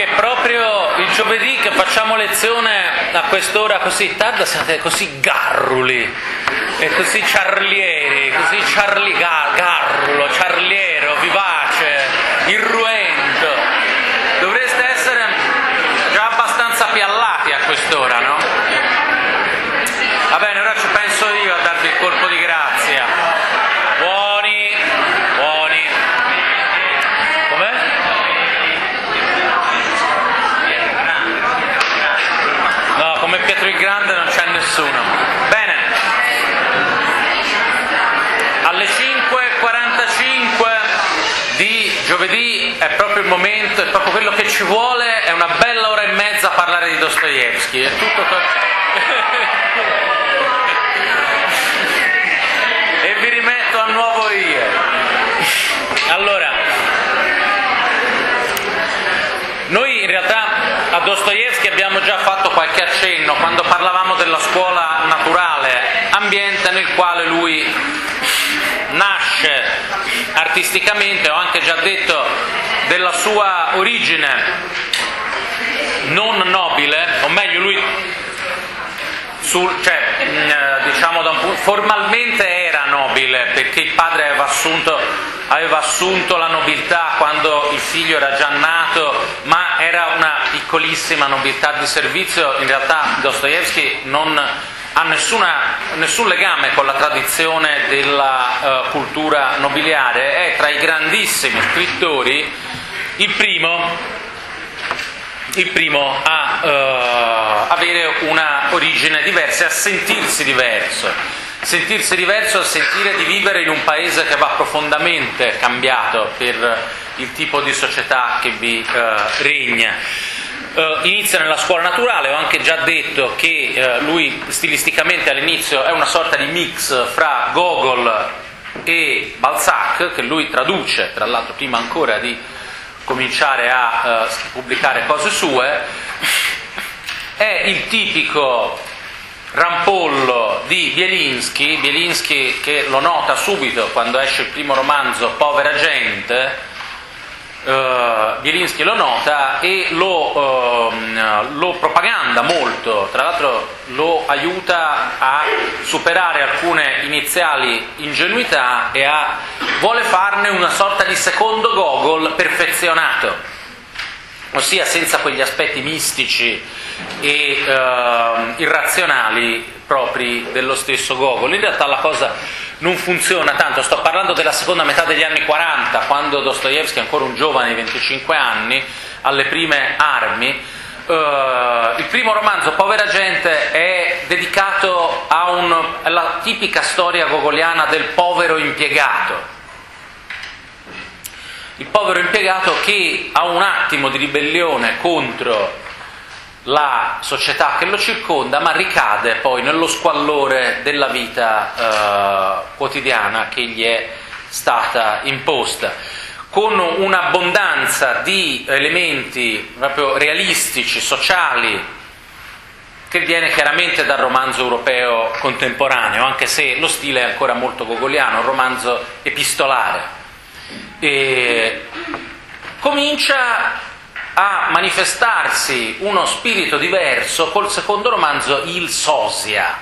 che proprio il giovedì che facciamo lezione a quest'ora così tarda siete così garruli e così ciarlieri, così garrulo, ciarliero, vivace, irruento. Dovreste essere già abbastanza piallati a quest'ora, no? Va bene, ora ci penso io a darvi il colpo di grazia. Buoni. Com'è? No, come Pietro il Grande non c'è nessuno. Bene. Alle 5:45 di giovedì è proprio il momento, è proprio quello che ci vuole, è una bella ora e mezza a parlare di Dostoevskij. È tutto e vi rimetto a nuovo io. Allora, noi in realtà a Dostoevskij abbiamo già fatto qualche accenno quando parlavamo della scuola naturale, ambiente nel quale lui nasce artisticamente. Ho anche già detto della sua origine non nobile, o meglio lui diciamo formalmente era nobile, perché il padre aveva assunto la nobiltà quando il figlio era già nato, ma era una piccolissima nobiltà di servizio. In realtà Dostoevskij non ha nessun legame con la tradizione della cultura nobiliare, è tra i grandissimi scrittori il primo a avere una origine diversa, a sentirsi diverso, a sentire di vivere in un paese che va profondamente cambiato per il tipo di società che vi regna. Inizia nella scuola naturale. Ho anche già detto che lui stilisticamente all'inizio è una sorta di mix fra Gogol e Balzac, che lui traduce, tra l'altro prima ancora di cominciare a pubblicare cose sue. È il tipico rampollo di Bielinskij che lo nota subito quando esce il primo romanzo, Povera gente. Bielinskij lo nota e lo propaganda molto, tra l'altro lo aiuta a superare alcune iniziali ingenuità e vuole farne una sorta di secondo Gogol perfezionato, ossia senza quegli aspetti mistici e irrazionali propri dello stesso Gogol. In realtà la cosa non funziona tanto. Sto parlando della seconda metà degli anni 40, quando Dostoevskij è ancora un giovane di 25 anni, alle prime armi. Il primo romanzo, Povera gente, è dedicato alla tipica storia gogoliana del povero impiegato. Il povero impiegato che ha un attimo di ribellione contro la società che lo circonda, ma ricade poi nello squallore della vita quotidiana che gli è stata imposta, con un'abbondanza di elementi proprio realistici, sociali, che viene chiaramente dal romanzo europeo contemporaneo, anche se lo stile è ancora molto gogoliano, un romanzo epistolare. E comincia a manifestarsi uno spirito diverso col secondo romanzo, Il Sosia,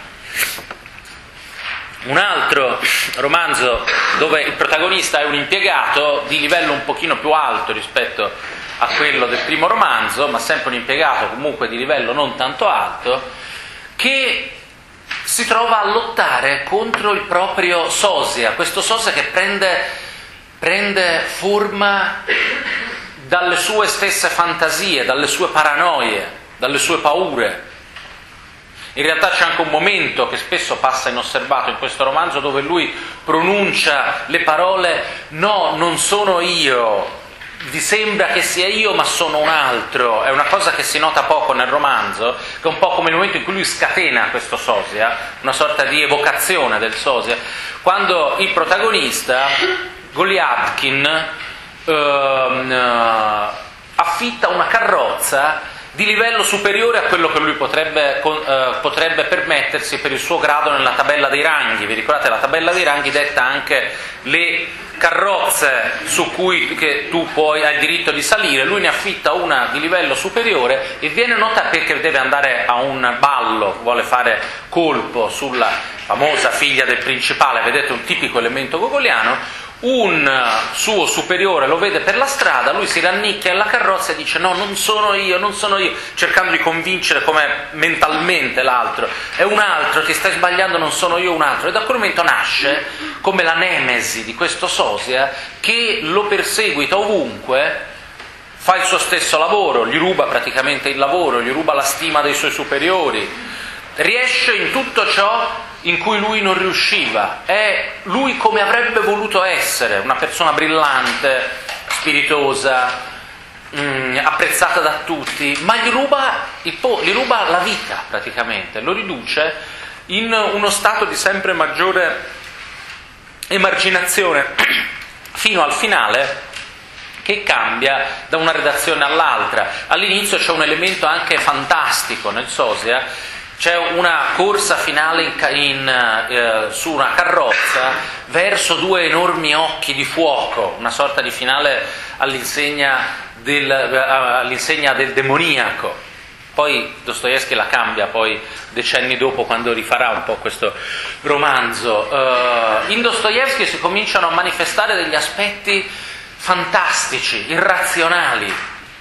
un altro romanzo dove il protagonista è un impiegato di livello un pochino più alto rispetto a quello del primo romanzo, ma sempre un impiegato comunque di livello non tanto alto, che si trova a lottare contro il proprio sosia, questo sosia che prende forma dalle sue stesse fantasie, dalle sue paranoie, dalle sue paure. In realtà c'è anche un momento che spesso passa inosservato in questo romanzo dove lui pronuncia le parole «No, non sono io, vi sembra che sia io ma sono un altro». È una cosa che si nota poco nel romanzo, che è un po' come il momento in cui lui scatena questo sosia, una sorta di evocazione del sosia, quando il protagonista, Goliatkin, affitta una carrozza di livello superiore a quello che lui potrebbe permettersi per il suo grado nella tabella dei ranghi. Vi ricordate, la tabella dei ranghi detta anche le carrozze che tu hai il diritto di salire, lui ne affitta una di livello superiore e viene nota perché deve andare a un ballo, vuole fare colpo sulla famosa figlia del principale, vedete un tipico elemento gogoliano. Un suo superiore lo vede per la strada, lui si rannicchia alla carrozza e dice no, non sono io, cercando di convincere come mentalmente l'altro, è un altro, ti stai sbagliando, non sono io, un altro. E da quel momento nasce come la nemesi di questo sosia che lo perseguita ovunque, fa il suo stesso lavoro, gli ruba praticamente il lavoro, gli ruba la stima dei suoi superiori, riesce in tutto ciò in cui lui non riusciva, è lui come avrebbe voluto essere, una persona brillante, spiritosa, apprezzata da tutti, ma gli ruba la vita praticamente, lo riduce in uno stato di sempre maggiore emarginazione, fino al finale che cambia da una redazione all'altra. All'inizio c'è un elemento anche fantastico nel sosia. C'è una corsa finale su una carrozza verso due enormi occhi di fuoco, una sorta di finale all'insegna del demoniaco. Poi Dostoevskij la cambia, poi decenni dopo, quando rifarà un po' questo romanzo. In Dostoevskij si cominciano a manifestare degli aspetti fantastici, irrazionali,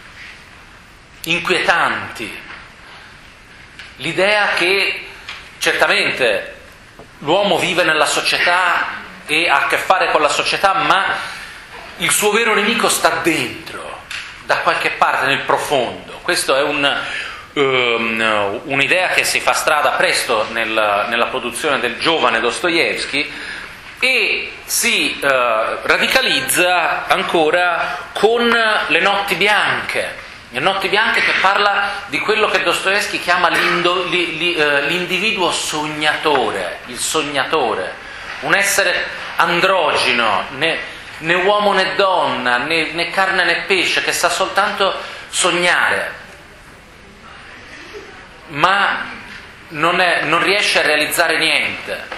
inquietanti. L'idea che certamente l'uomo vive nella società e ha a che fare con la società, ma il suo vero nemico sta dentro, da qualche parte, nel profondo. Questa è un'idea che si fa strada presto nella produzione del giovane Dostoevskij e si radicalizza ancora con Le notti bianche. Le notti bianche, che parla di quello che Dostoevskij chiama l'individuo sognatore, il sognatore, un essere androgino, né uomo né donna, né carne né pesce, che sa soltanto sognare, ma non riesce a realizzare niente.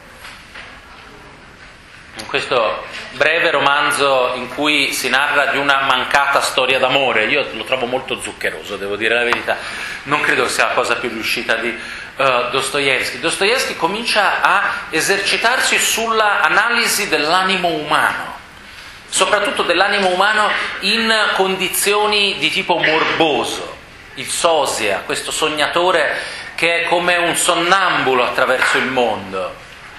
In questo breve romanzo in cui si narra di una mancata storia d'amore, io lo trovo molto zuccheroso, devo dire la verità, non credo sia la cosa più riuscita di Dostoevskij. Dostoevskij comincia a esercitarsi sulla analisi dell'animo umano, soprattutto dell'animo umano in condizioni di tipo morboso. Il sosia, questo sognatore che è come un sonnambulo attraverso il mondo.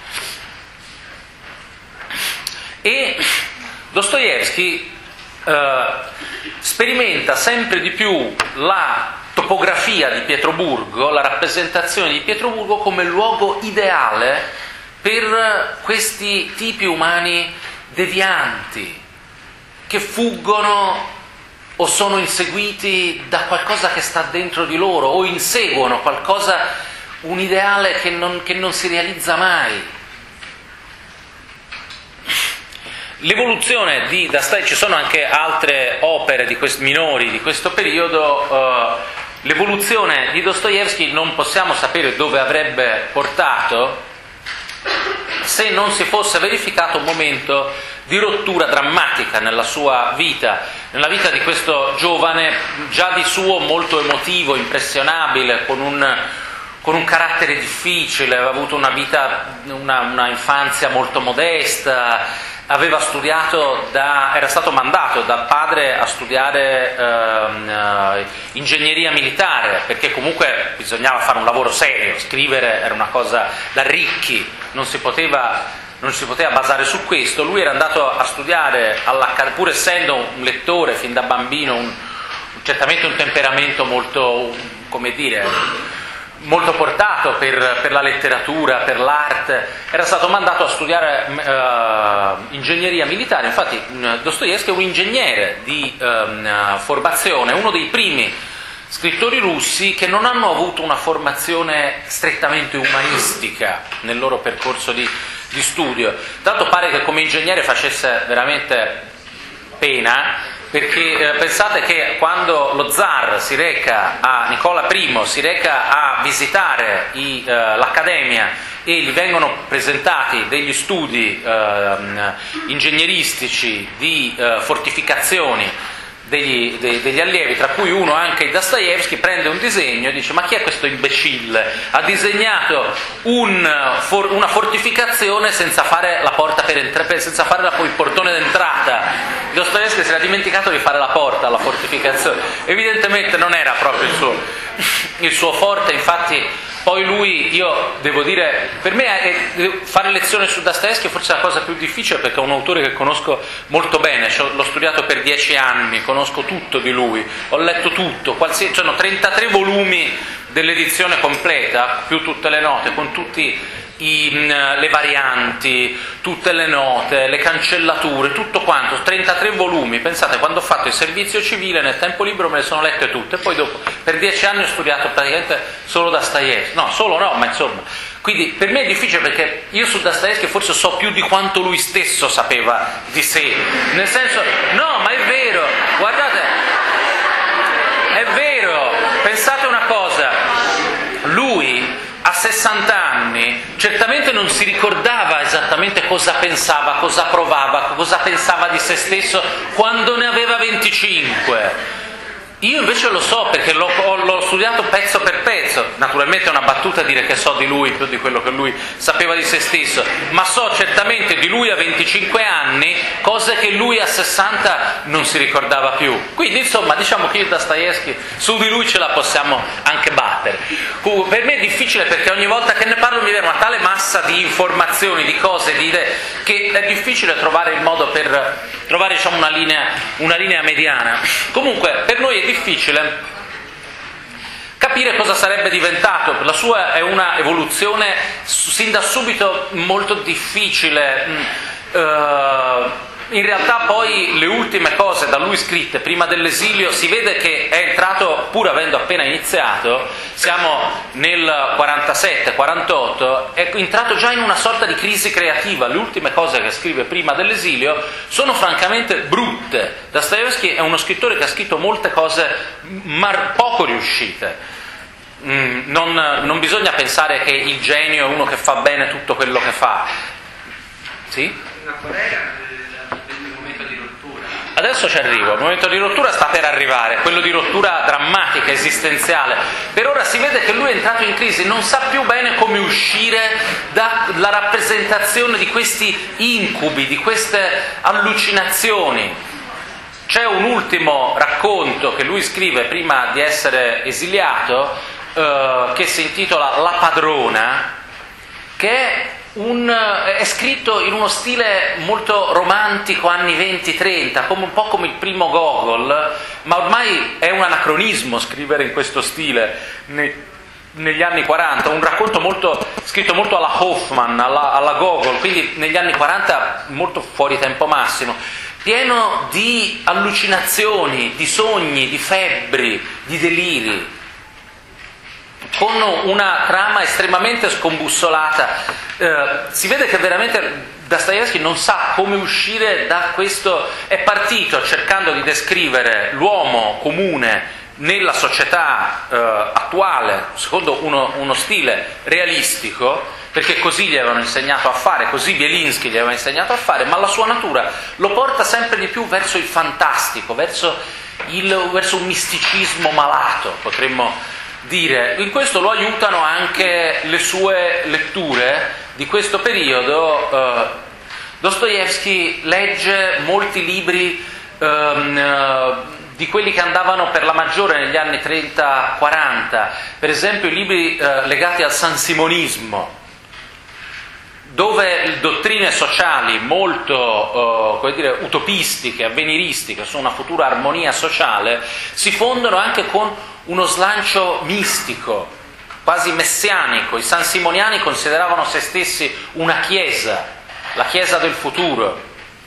E Dostoevskij sperimenta sempre di più la topografia di Pietroburgo, la rappresentazione di Pietroburgo come luogo ideale per questi tipi umani devianti, che fuggono o sono inseguiti da qualcosa che sta dentro di loro, o inseguono qualcosa, un ideale che non si realizza mai. L'evoluzione di Dostoevskij, ci sono anche altre opere minori di questo periodo, l'evoluzione di Dostoevskij non possiamo sapere dove avrebbe portato se non si fosse verificato un momento di rottura drammatica nella sua vita, nella vita di questo giovane, già di suo molto emotivo, impressionabile, con un carattere difficile, aveva avuto una vita, una infanzia molto modesta. Aveva studiato era stato mandato dal padre a studiare ingegneria militare, perché comunque bisognava fare un lavoro serio, scrivere era una cosa da ricchi, non si poteva basare su questo. Lui era andato a studiare pur essendo un lettore fin da bambino, certamente un temperamento molto, come dire, molto portato per la letteratura, per l'arte, era stato mandato a studiare ingegneria militare. Infatti Dostoevskij è un ingegnere di formazione, uno dei primi scrittori russi che non hanno avuto una formazione strettamente umanistica nel loro percorso di studio. Tanto pare che come ingegnere facesse veramente pena, perché pensate che quando lo zar si reca a Nicola I, si reca a visitare l'Accademia e gli vengono presentati degli studi ingegneristici di fortificazioni degli allievi, tra cui uno anche Dostoevskij, prende un disegno e dice: ma chi è questo imbecille? Ha disegnato una fortificazione senza fare la porta senza fare il portone d'entrata. Dostoevskij si era dimenticato di fare la porta alla fortificazione. Evidentemente non era proprio il suo forte, infatti. Poi lui, io devo dire, per me fare lezione su Dostoevskij è forse la cosa più difficile, perché è un autore che conosco molto bene, l'ho studiato per 10 anni, conosco tutto di lui, ho letto tutto, sono 33 volumi dell'edizione completa, più tutte le note, con tutti le varianti, tutte le note, le cancellature, tutto quanto, 33 volumi. Pensate, quando ho fatto il servizio civile nel tempo libero me le sono lette tutte, e poi dopo per 10 anni ho studiato praticamente solo Dostoevskij, ma insomma, quindi per me è difficile, perché io su Dostoevskij forse so più di quanto lui stesso sapeva di sé, nel senso, no, ma è vero, guardate, è vero, pensate una cosa, lui a 60 anni certamente non si ricordava esattamente cosa pensava, cosa provava, cosa pensava di se stesso quando ne aveva 25. Io invece lo so, perché l'ho studiato pezzo per pezzo. Naturalmente è una battuta dire che so di lui più di quello che lui sapeva di se stesso, ma so certamente di lui a 25 anni cose che lui a 60 non si ricordava più. Quindi insomma, diciamo che io e Dostoevskij su di lui ce la possiamo anche battere. Per me è difficile, perché ogni volta che ne parlo mi viene una tale massa di informazioni, di cose, di idee, che è difficile trovare il modo per trovare, diciamo, una linea mediana. Comunque per noi è difficile capire cosa sarebbe diventato. La sua è una evoluzione sin da subito molto difficile. In realtà poi le ultime cose da lui scritte prima dell'esilio, si vede che è entrato, pur avendo appena iniziato, siamo nel 47-48, è entrato già in una sorta di crisi creativa. Le ultime cose che scrive prima dell'esilio sono francamente brutte. Dostoevskij è uno scrittore che ha scritto molte cose poco riuscite. Non bisogna pensare che il genio è uno che fa bene tutto quello che fa. Sì? Qual era il momento di rottura? Adesso ci arrivo, il momento di rottura sta per arrivare, quello di rottura drammatica, esistenziale. Per ora si vede che lui è entrato in crisi, non sa più bene come uscire dalla rappresentazione di questi incubi, di queste allucinazioni. C'è un ultimo racconto che lui scrive prima di essere esiliato, che si intitola La padrona, che è scritto in uno stile molto romantico, anni 20-30, un po' come il primo Gogol, ma ormai è un anacronismo scrivere in questo stile negli anni 40, un racconto scritto molto alla Hoffman, alla Gogol, quindi negli anni 40 molto fuori tempo massimo, pieno di allucinazioni, di sogni, di febbri, di deliri, con una trama estremamente scombussolata. Si vede che veramente Dostoevskij non sa come uscire da questo. È partito cercando di descrivere l'uomo comune nella società attuale secondo uno stile realistico, perché così gli avevano insegnato a fare, così Bielinskij gli aveva insegnato a fare, ma la sua natura lo porta sempre di più verso il fantastico, verso un misticismo malato, potremmo dire. In questo lo aiutano anche le sue letture di questo periodo. Dostoevskij legge molti libri di quelli che andavano per la maggiore negli anni 30-40, per esempio i libri legati al sansimonismo, dove dottrine sociali molto utopistiche, avveniristiche su una futura armonia sociale si fondono anche con uno slancio mistico, quasi messianico. I sansimoniani consideravano se stessi una chiesa, la chiesa del futuro.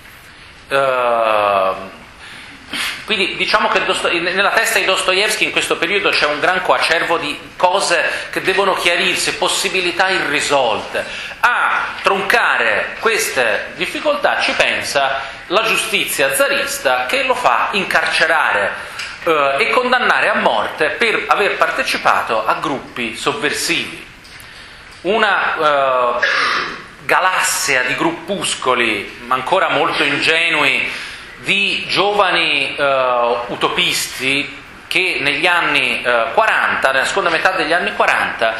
Quindi diciamo che nella testa di Dostoevskij in questo periodo c'è un gran coacervo di cose che devono chiarirsi, possibilità irrisolte. troncare queste difficoltà ci pensa la giustizia zarista, che lo fa incarcerare e condannare a morte per aver partecipato a gruppi sovversivi. Una galassia di gruppuscoli ancora molto ingenui di giovani utopisti che negli anni 40, nella seconda metà degli anni 40,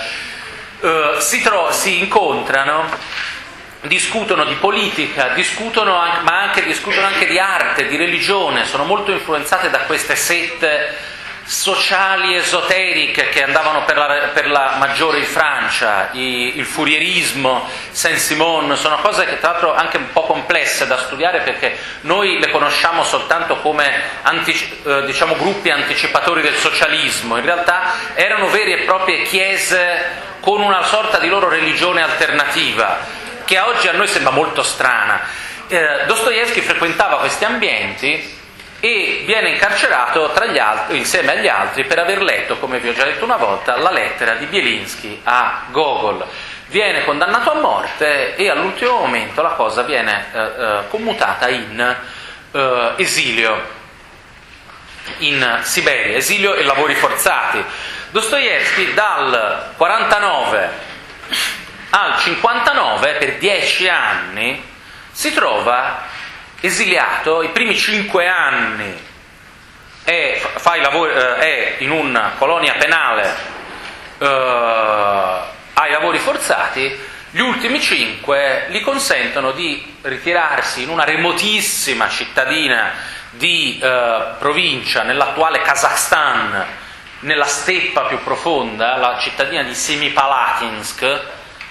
si incontrano, discutono di politica, ma discutono anche di arte, di religione, sono molto influenzate da queste sette sociali esoteriche che andavano per la maggiore in Francia, il fourierismo, Saint-Simon, sono cose che tra l'altro anche un po' complesse da studiare, perché noi le conosciamo soltanto come diciamo gruppi anticipatori del socialismo. In realtà erano vere e proprie chiese con una sorta di loro religione alternativa, che oggi a noi sembra molto strana. Dostoevskij frequentava questi ambienti e viene incarcerato insieme agli altri per aver letto, come vi ho già detto una volta, la lettera di Bielinskij a Gogol. Viene condannato a morte e all'ultimo momento la cosa viene commutata in esilio in Siberia, esilio e lavori forzati. Dostoevskij dal 49 al 59, per 10 anni, si trova esiliato. I primi 5 anni è in una colonia penale ai lavori forzati. Gli ultimi 5 gli consentono di ritirarsi in una remotissima cittadina di provincia nell'attuale Kazakhstan, nella steppa più profonda, la cittadina di Semipalatinsk,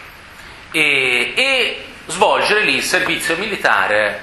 e svolgere lì il servizio militare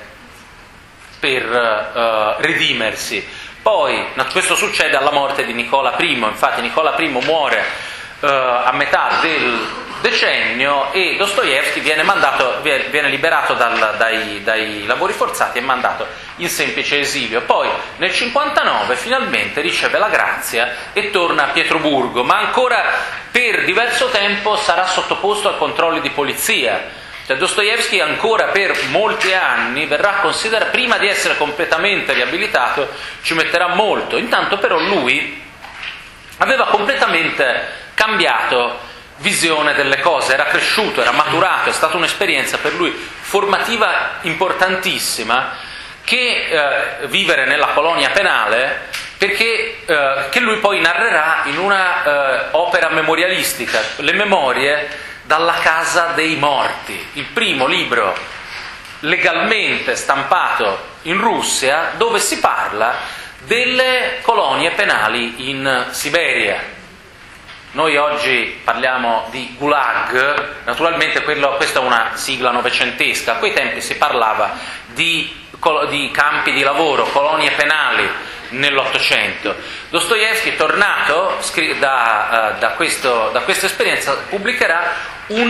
per redimersi. Poi questo succede alla morte di Nicola I, infatti Nicola I muore a metà del decennio e Dostoevskij viene liberato dai lavori forzati e mandato in semplice esilio. Poi nel 59 finalmente riceve la grazia e torna a Pietroburgo, ma ancora per diverso tempo sarà sottoposto a controlli di polizia. Cioè Dostoevskij ancora per molti anni verrà considerato, prima di essere completamente riabilitato ci metterà molto. Intanto però lui aveva completamente cambiato visione delle cose, era cresciuto, era maturato, è stata un'esperienza per lui formativa importantissima, che vivere nella colonia penale, perché che lui poi narrerà in una opera memorialistica, Le Memorie dalla casa dei morti, il primo libro legalmente stampato in Russia dove si parla delle colonie penali in Siberia. Noi oggi parliamo di Gulag, naturalmente questa è una sigla novecentesca, a quei tempi si parlava di campi di lavoro, colonie penali nell'Ottocento. Dostoevskij, tornato da questa esperienza, pubblicherà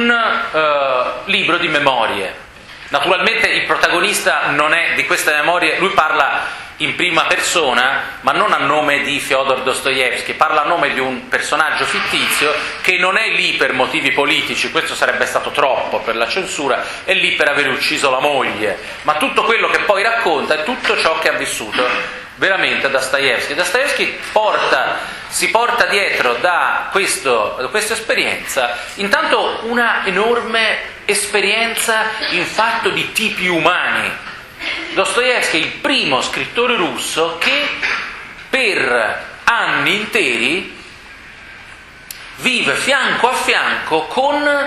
un libro di memorie. Naturalmente il protagonista non è di queste memorie, lui parla in prima persona, ma non a nome di Fyodor Dostoevskij, parla a nome di un personaggio fittizio che non è lì per motivi politici, questo sarebbe stato troppo per la censura, è lì per aver ucciso la moglie, ma tutto quello che poi racconta è tutto ciò che ha vissuto veramente Dostoevskij. Dostoevskij si porta dietro da questa esperienza intanto una enorme esperienza in fatto di tipi umani. Dostoevskij è il primo scrittore russo che per anni interi vive fianco a fianco con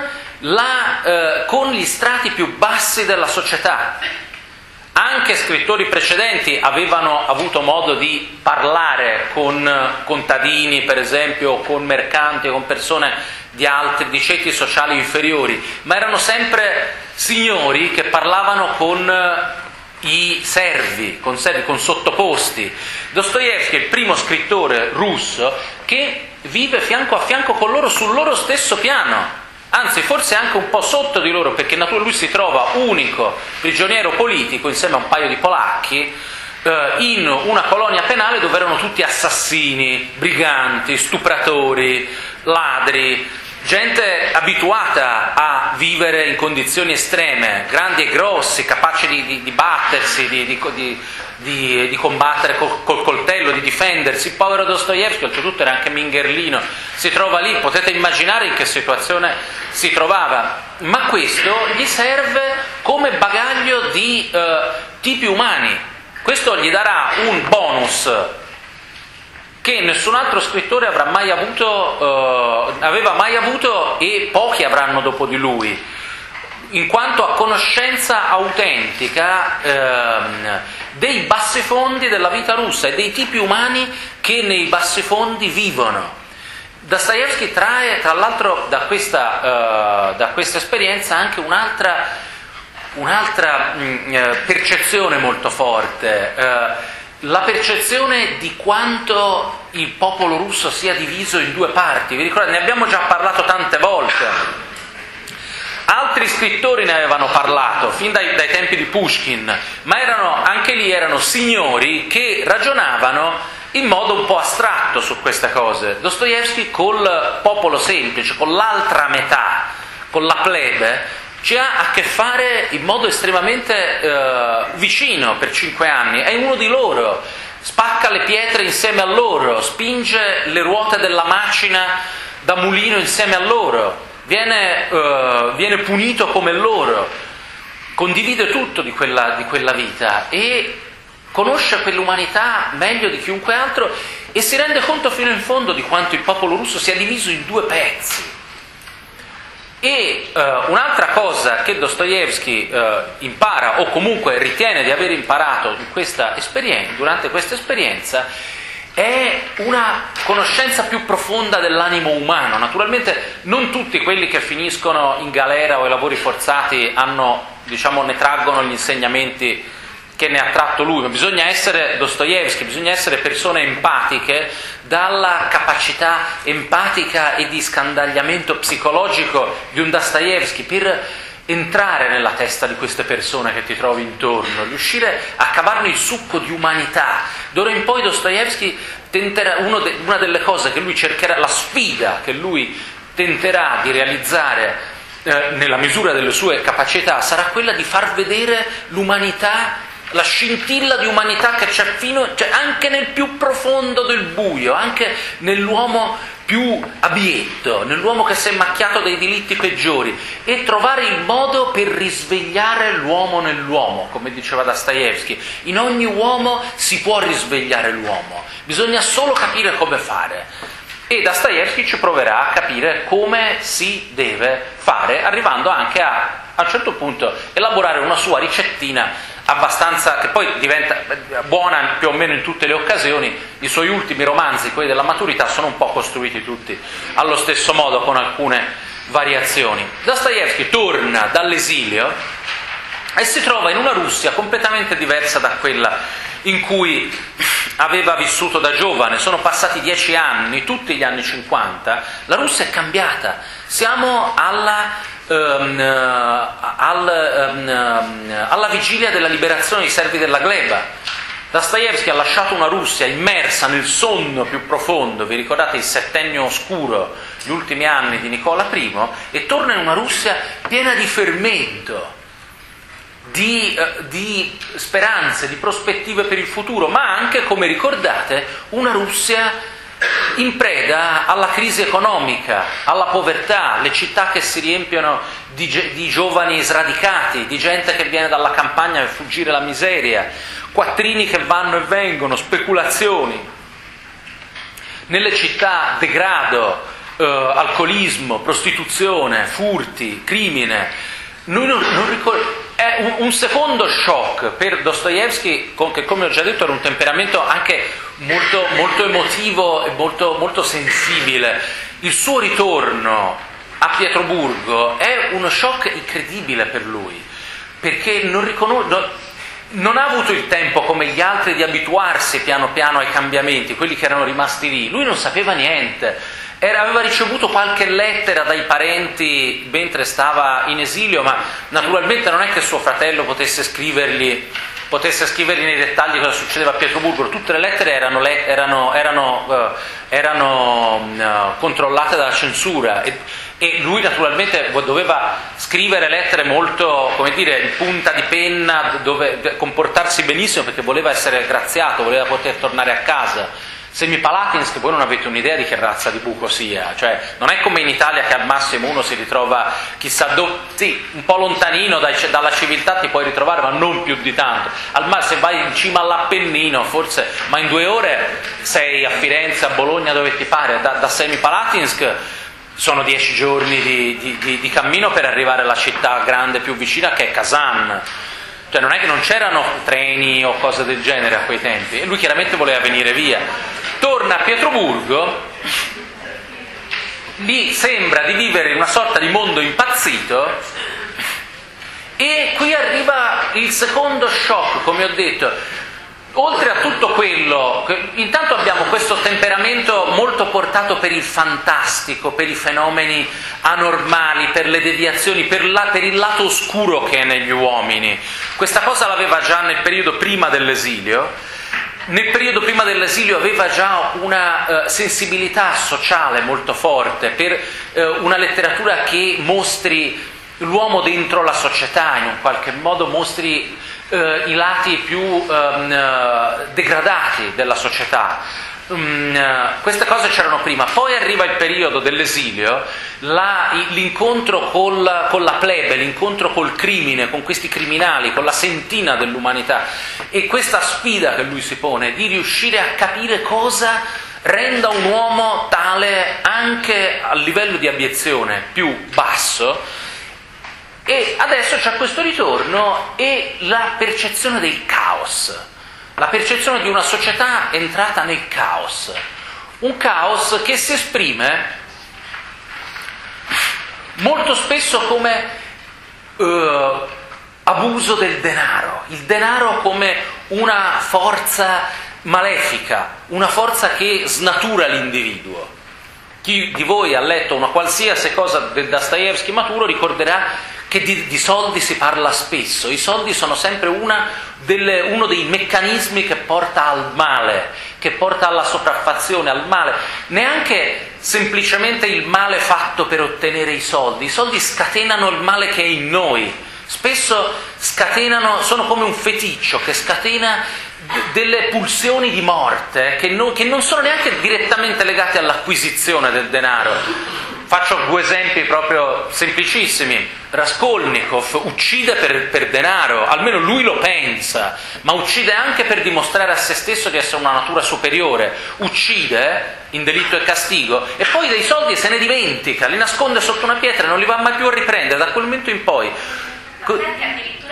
gli strati più bassi della società. Anche scrittori precedenti avevano avuto modo di parlare con contadini, per esempio, con mercanti, con persone di ceti sociali inferiori, ma erano sempre signori che parlavano con i servi, con sottoposti. Dostoevskij è il primo scrittore russo che vive fianco a fianco con loro sul loro stesso piano, anzi forse anche un po' sotto di loro, perché lui si trova unico prigioniero politico insieme a un paio di polacchi in una colonia penale dove erano tutti assassini, briganti, stupratori, ladri, gente abituata a vivere in condizioni estreme, grandi e grossi, capaci di battersi, di combattere col coltello, di difendersi. Il povero Dostoevskij, oltretutto era anche mingherlino, si trova lì, potete immaginare in che situazione si trovava, ma questo gli serve come bagaglio di tipi umani. Questo gli darà un bonus che nessun altro scrittore aveva mai avuto e pochi avranno dopo di lui, in quanto a conoscenza autentica dei bassifondi della vita russa e dei tipi umani che nei bassifondi vivono. Dostoevskij trae tra l'altro da questa esperienza anche un'altra percezione molto forte, la percezione di quanto il popolo russo sia diviso in due parti. Vi ricordate? Ne abbiamo già parlato tante volte. Altri scrittori ne avevano parlato, fin dai tempi di Pushkin, ma anche lì erano signori che ragionavano in modo un po' astratto su queste cose. Dostoevskij col popolo semplice, con l'altra metà, con la plebe, ci ha a che fare in modo estremamente vicino per 5 anni, è uno di loro, spacca le pietre insieme a loro, spinge le ruote della macina da mulino insieme a loro, viene punito come loro, condivide tutto di quella vita e conosce quell'umanità meglio di chiunque altro e si rende conto fino in fondo di quanto il popolo russo sia diviso in due pezzi. E un'altra cosa che Dostoevskij impara, o comunque ritiene di aver imparato durante questa esperienza, è una conoscenza più profonda dell'animo umano. Naturalmente non tutti quelli che finiscono in galera o ai lavori forzati ne traggono gli insegnamenti che ne ha tratto lui, ma bisogna essere Dostoevskij, bisogna essere persone empatiche, dalla capacità empatica e di scandagliamento psicologico di un Dostoevskij per entrare nella testa di queste persone che ti trovi intorno, riuscire a cavarne il succo di umanità. D'ora in poi Dostoevskij tenterà, una delle cose che lui cercherà, la sfida che lui tenterà di realizzare nella misura delle sue capacità, sarà quella di far vedere l'umanità, la scintilla di umanità che c'è anche nel più profondo del buio, anche nell'uomo più abietto, nell'uomo che si è macchiato dei delitti peggiori, e trovare il modo per risvegliare l'uomo nell'uomo, come diceva Dostoevskij. In ogni uomo si può risvegliare l'uomo, bisogna solo capire come fare. E Dostoevskij ci proverà a capire come si deve fare, arrivando anche a un certo punto elaborare una sua ricettina abbastanza, che poi diventa buona più o meno in tutte le occasioni. I suoi ultimi romanzi, quelli della maturità, sono un po' costruiti tutti allo stesso modo, con alcune variazioni. Dostoevskij torna dall'esilio e si trova in una Russia completamente diversa da quella in cui aveva vissuto da giovane. Sono passati 10 anni, tutti gli anni 50, la Russia è cambiata, siamo alla vigilia della liberazione dei servi della gleba. Dostoevskij ha lasciato una Russia immersa nel sonno più profondo, vi ricordate il settennio oscuro, gli ultimi anni di Nicola I, e torna in una Russia piena di fermento, di speranze, di prospettive per il futuro, ma anche, come ricordate, una Russia in preda alla crisi economica, alla povertà, le città che si riempiono di giovani sradicati, di gente che viene dalla campagna per fuggire la miseria, quattrini che vanno e vengono, speculazioni. Nelle città degrado, alcolismo, prostituzione, furti, crimine. È un secondo shock per Dostoevskij, che, come ho già detto, era un temperamento anche molto, molto emotivo e molto, molto sensibile. Il suo ritorno a Pietroburgo è uno shock incredibile per lui, perché non ha avuto il tempo come gli altri di abituarsi piano piano ai cambiamenti, quelli che erano rimasti lì. Lui non sapeva niente. Aveva ricevuto qualche lettera dai parenti mentre stava in esilio, ma naturalmente non è che suo fratello potesse scrivergli potesse scrivere nei dettagli cosa succedeva a Pietroburgo. Tutte le lettere erano controllate dalla censura e lui naturalmente doveva scrivere lettere molto, come dire, di punta di penna, comportarsi benissimo perché voleva essere graziato, voleva poter tornare a casa. Semipalatinsk, voi non avete un'idea di che razza di buco sia, cioè non è come in Italia che al massimo uno si ritrova chissà dove, sì, un po' lontanino dalla civiltà ti puoi ritrovare, ma non più di tanto. Al massimo se vai in cima all'Appennino, forse, ma in 2 ore sei a Firenze, a Bologna, dove ti pare. Da Semipalatinsk sono 10 giorni di cammino per arrivare alla città grande più vicina, che è Kazan. Cioè non è che non c'erano treni o cose del genere a quei tempi, e lui chiaramente voleva venire via. Torna a Pietroburgo, lì sembra di vivere in una sorta di mondo impazzito, e qui arriva il secondo shock, come ho detto. Oltre a tutto quello, intanto abbiamo questo temperamento molto portato per il fantastico, per i fenomeni anormali, per le deviazioni, per il lato oscuro che è negli uomini. Questa cosa l'aveva già nel periodo prima dell'esilio. Nel periodo prima dell'esilio aveva già una sensibilità sociale molto forte, per una letteratura che mostri l'uomo dentro la società, in un qualche modo mostri i lati più degradati della società. Queste cose c'erano prima. Poi arriva il periodo dell'esilio, l'incontro con la plebe, l'incontro col crimine, con questi criminali, con la sentina dell'umanità, e questa sfida che lui si pone di riuscire a capire cosa renda un uomo tale anche a livello di abiezione più basso. E adesso c'è questo ritorno e la percezione del caos, la percezione di una società entrata nel caos, un caos che si esprime molto spesso come abuso del denaro, il denaro come una forza malefica, una forza che snatura l'individuo. Chi di voi ha letto una qualsiasi cosa del Dostoevskij maturo ricorderà che di soldi si parla spesso. I soldi sono sempre uno dei meccanismi che porta al male, che porta alla sopraffazione, al male. Neanche semplicemente il male fatto per ottenere i soldi scatenano il male che è in noi. Spesso sono come un feticcio che scatena delle pulsioni di morte che non sono neanche direttamente legate all'acquisizione del denaro. Faccio 2 esempi proprio semplicissimi. Raskolnikov uccide per denaro, almeno lui lo pensa, ma uccide anche per dimostrare a se stesso di essere una natura superiore. Uccide in Delitto e Castigo e poi dei soldi se ne dimentica, li nasconde sotto una pietra e non li va mai più a riprendere. Da quel momento in poi addirittura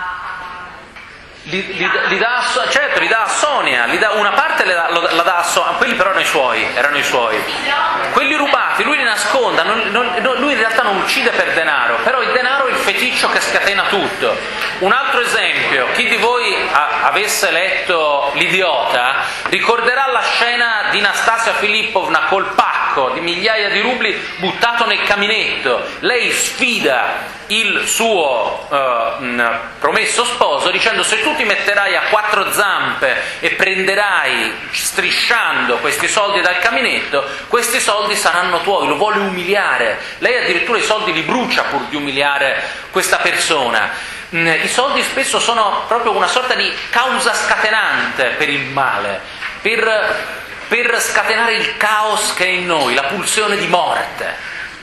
li dà a Sonia, una parte la dà a Sonia, quelli però erano i suoi. Quelli rubati lui li nasconda, lui in realtà non uccide per denaro, però il denaro è il feticcio che scatena tutto. Un altro esempio, chi di voi avesse letto L'Idiota ricorderà la scena di Nastasia Filippovna col pacco di migliaia di rubli buttato nel caminetto. Lei sfida il suo promesso sposo dicendo: se tu ti metterai a 4 zampe e prenderai strisciando questi soldi dal caminetto, questi soldi saranno tuoi. Lo vuole umiliare. Lei addirittura i soldi li brucia pur di umiliare questa persona. I soldi spesso sono proprio una sorta di causa scatenante per il male, per scatenare il caos che è in noi, la pulsione di morte.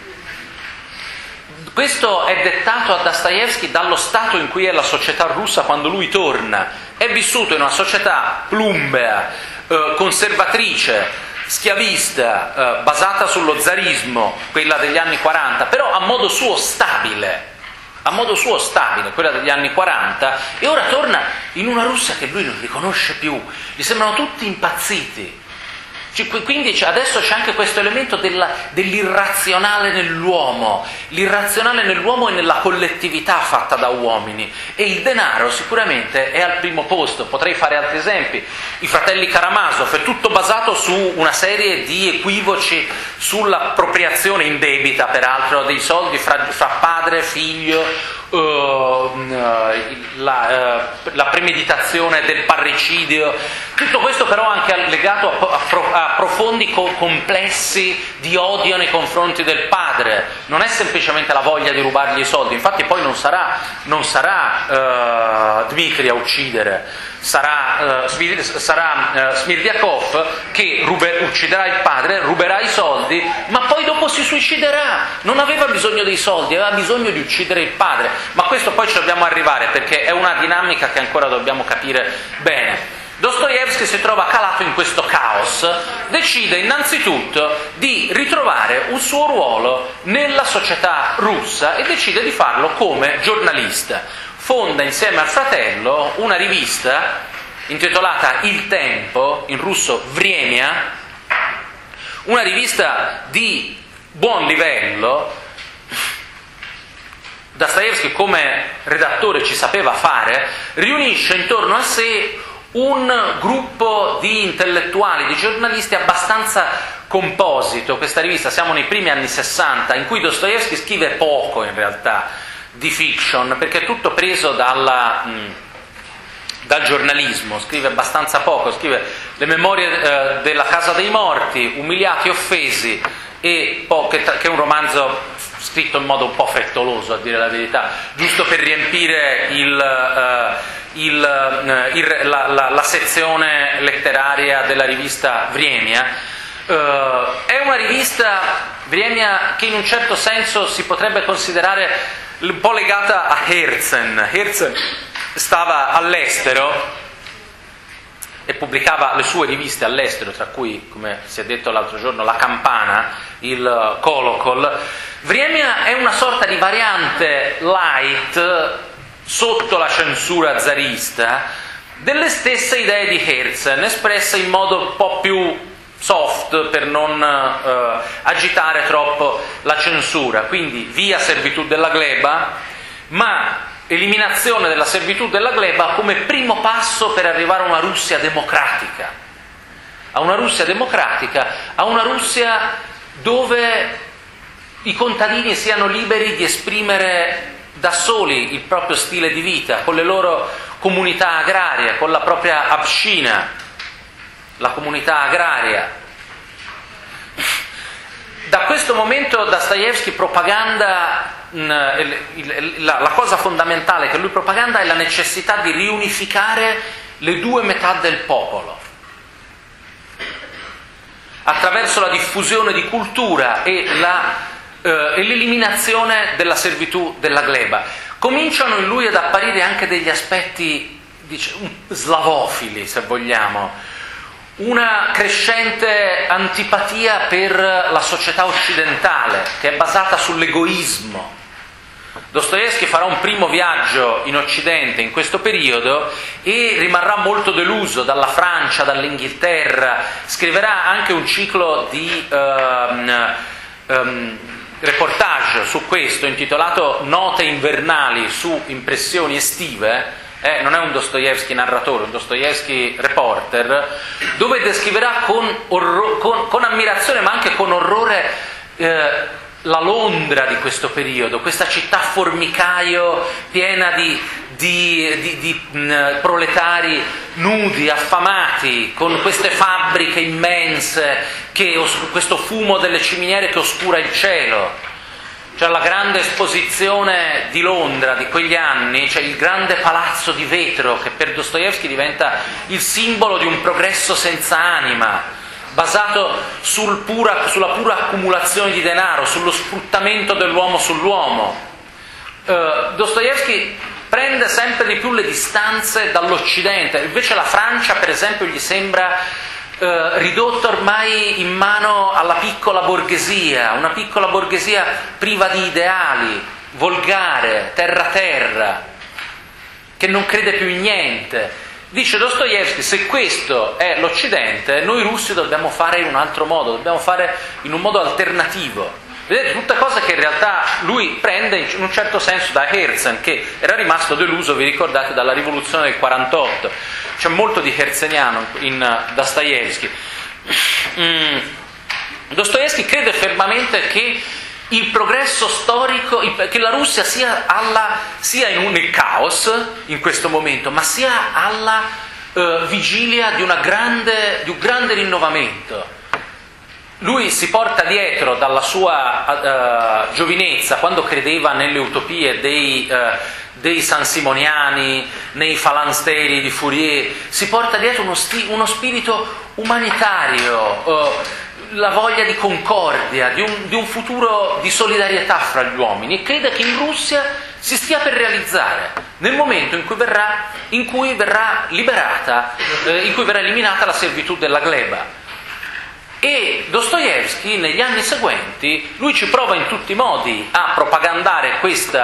Questo è dettato a Dostoevskij dallo stato in cui è la società russa quando lui torna. È vissuto in una società plumbea, conservatrice, schiavista, basata sullo zarismo, quella degli anni 40, però a modo suo stabile, quella degli anni 40, e ora torna in una Russia che lui non riconosce più, gli sembrano tutti impazziti. Quindi adesso c'è anche questo elemento dell'irrazionale nell'uomo, l'irrazionale nell'uomo e nella collettività fatta da uomini, e il denaro sicuramente è al primo posto. Potrei fare altri esempi. I fratelli Karamazov, è tutto basato su una serie di equivoci sull'appropriazione indebita peraltro dei soldi fra padre e figlio, la premeditazione del parricidio, tutto questo però anche legato a profondi complessi di odio nei confronti del padre. Non è semplicemente la voglia di rubargli i soldi, infatti poi non sarà Dmitri a uccidere, sarà Smirdiakov che ucciderà il padre, ruberà i soldi, ma poi dopo si suiciderà. Non aveva bisogno dei soldi, aveva bisogno di uccidere il padre. Ma questo poi ci dobbiamo arrivare, perché è una dinamica che ancora dobbiamo capire bene. Dostoevskij si trova calato in questo caos, decide innanzitutto di ritrovare un suo ruolo nella società russa e decide di farlo come giornalista. Fonda insieme al fratello una rivista intitolata Il Tempo, in russo Vremya, una rivista di buon livello. Dostoevskij, come redattore ci sapeva fare, riunisce intorno a sé un gruppo di intellettuali, di giornalisti abbastanza composito. Questa rivista, siamo nei primi anni 60, in cui Dostoevskij scrive poco in realtà di fiction, perché è tutto preso dal giornalismo, scrive abbastanza poco, scrive le memorie della Casa dei Morti, Umiliati e Offesi, che è un romanzo scritto in modo un po' frettoloso, a dire la verità, giusto per riempire la sezione letteraria della rivista Vremya. È una rivista, Vremya, che in un certo senso si potrebbe considerare un po' legata a Herzen. Herzen stava all'estero e pubblicava le sue riviste all'estero, tra cui, come si è detto l'altro giorno, La Campana, il Kolokol. Vremya è una sorta di variante light, sotto la censura zarista, delle stesse idee di Herzen, espresse in modo un po' più soft, per non agitare troppo la censura. Quindi via servitù della gleba, ma eliminazione della servitù della gleba come primo passo per arrivare a una Russia democratica, a una Russia dove i contadini siano liberi di esprimere da soli il proprio stile di vita, con le loro comunità agrarie, con la propria Abshina, la comunità agraria. Da questo momento Dostoevskij propaganda, la cosa fondamentale che lui propaganda è la necessità di riunificare le due metà del popolo attraverso la diffusione di cultura e l'eliminazione della servitù della gleba. Cominciano in lui ad apparire anche degli aspetti slavofili, se vogliamo, una crescente antipatia per la società occidentale, che è basata sull'egoismo. Dostoevskij farà un primo viaggio in Occidente in questo periodo e rimarrà molto deluso dalla Francia, dall'Inghilterra. Scriverà anche un ciclo di reportage su questo, intitolato Note invernali su impressioni estive. Non è un Dostoevskij narratore, un Dostoevskij reporter, dove descriverà con ammirazione ma anche con orrore la Londra di questo periodo, questa città formicaio piena di proletari nudi, affamati, con queste fabbriche immense, questo fumo delle ciminiere che oscura il cielo. C'è la grande esposizione di Londra di quegli anni, c'è il grande palazzo di vetro che per Dostoevskij diventa il simbolo di un progresso senza anima, basato sulla pura accumulazione di denaro, sullo sfruttamento dell'uomo sull'uomo. Dostoevskij prende sempre di più le distanze dall'Occidente, invece la Francia, per esempio, gli sembra ridotta ormai in mano alla piccola borghesia, una piccola borghesia priva di ideali, volgare, terra, che non crede più in niente. Dice Dostoevskij, se questo è l'Occidente, noi russi dobbiamo fare in un altro modo, dobbiamo fare in un modo alternativo. Vedete, tutte cose che in realtà lui prende in un certo senso da Herzen, che era rimasto deluso, vi ricordate, dalla rivoluzione del 48. C'è molto di herzeniano in Dostoevskij. Dostoevskij crede fermamente che il progresso storico, che la Russia sia nel caos in questo momento, ma sia alla vigilia di un grande rinnovamento. Lui si porta dietro dalla sua giovinezza, quando credeva nelle utopie dei sansimoniani, nei falansteri di Fourier, si porta dietro uno spirito umanitario, la voglia di concordia, di un futuro di solidarietà fra gli uomini, e crede che in Russia si stia per realizzare nel momento in cui verrà liberata, in cui verrà eliminata la servitù della gleba. E Dostoevskij negli anni seguenti, lui ci prova in tutti i modi a propagandare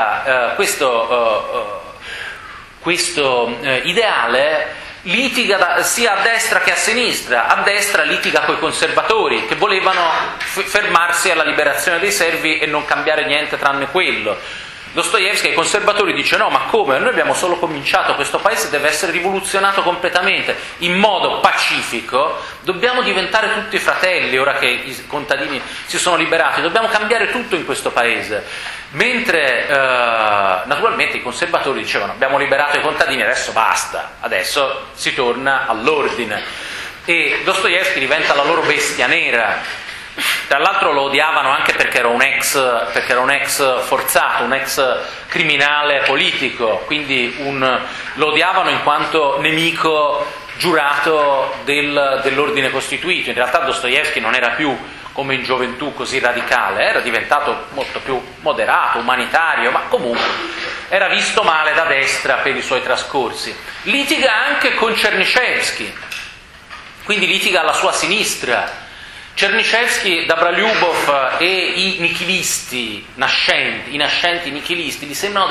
questo ideale, litiga sia a destra che a sinistra. A destra litiga coi conservatori che volevano fermarsi alla liberazione dei servi e non cambiare niente tranne quello. Dostoevskij ai conservatori dice: no, ma come? Noi abbiamo solo cominciato, questo paese deve essere rivoluzionato completamente in modo pacifico, dobbiamo diventare tutti fratelli ora che i contadini si sono liberati, dobbiamo cambiare tutto in questo paese. Mentre naturalmente i conservatori dicevano: abbiamo liberato i contadini, adesso basta, adesso si torna all'ordine. E Dostoevskij diventa la loro bestia nera. Tra l'altro lo odiavano anche perché era un ex forzato, un ex criminale politico, quindi lo odiavano in quanto nemico giurato dell'ordine costituito. In realtà Dostoevskij non era più, come in gioventù, così radicale, era diventato molto più moderato, umanitario, ma comunque era visto male da destra per i suoi trascorsi. Litiga anche con Chernyshevsky, quindi litiga alla sua sinistra. Chernyshevsky, Dobroliubov e i nichilisti i nascenti nichilisti gli sembrano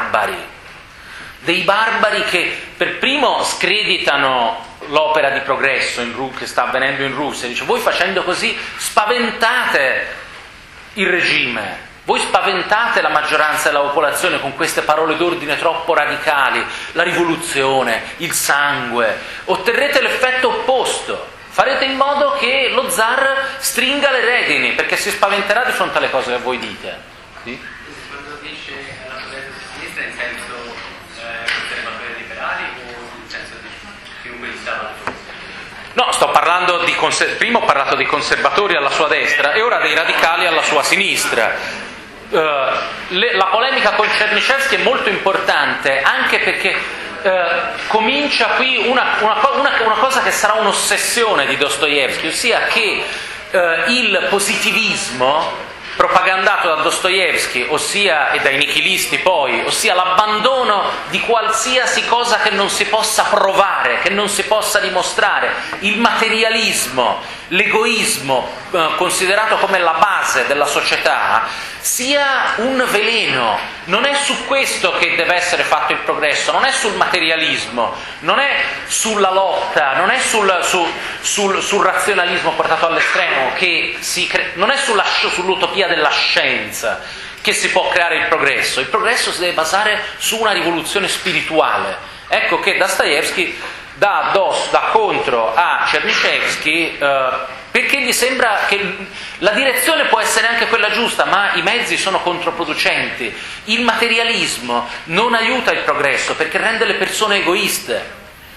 dei barbari che per primo screditano l'opera di progresso che sta avvenendo in Russia. Dice: voi facendo così spaventate il regime, voi spaventate la maggioranza della popolazione con queste parole d'ordine troppo radicali, la rivoluzione, il sangue, otterrete l'effetto opposto. Farete in modo che lo zar stringa le redini, perché si spaventerà di fronte alle cose che voi dite. Sì? Quando dice la potenza di sinistra in senso conservatori liberali o in senso di chiunque di Stato? No, sto parlando prima ho parlato dei conservatori alla sua destra e ora dei radicali alla sua sinistra. La polemica con Chernyshevsky è molto importante anche perché comincia qui una cosa che sarà un'ossessione di Dostoevskij, ossia che il positivismo propagandato da Dostoevskij, e dai nichilisti poi, ossia l'abbandono di qualsiasi cosa che non si possa provare, che non si possa dimostrare, il materialismo, l'egoismo considerato come la base della società, sia un veleno. Non è su questo che deve essere fatto il progresso, non è sul materialismo, non è sulla lotta, non è sul razionalismo portato all'estremo, non è sull'utopia della scienza che si può creare il progresso. Il progresso si deve basare su una rivoluzione spirituale. Ecco che Dostoevskij dà contro a Chernyshevsky perché gli sembra che la direzione può essere anche quella giusta, ma i mezzi sono controproducenti. Il materialismo non aiuta il progresso perché rende le persone egoiste.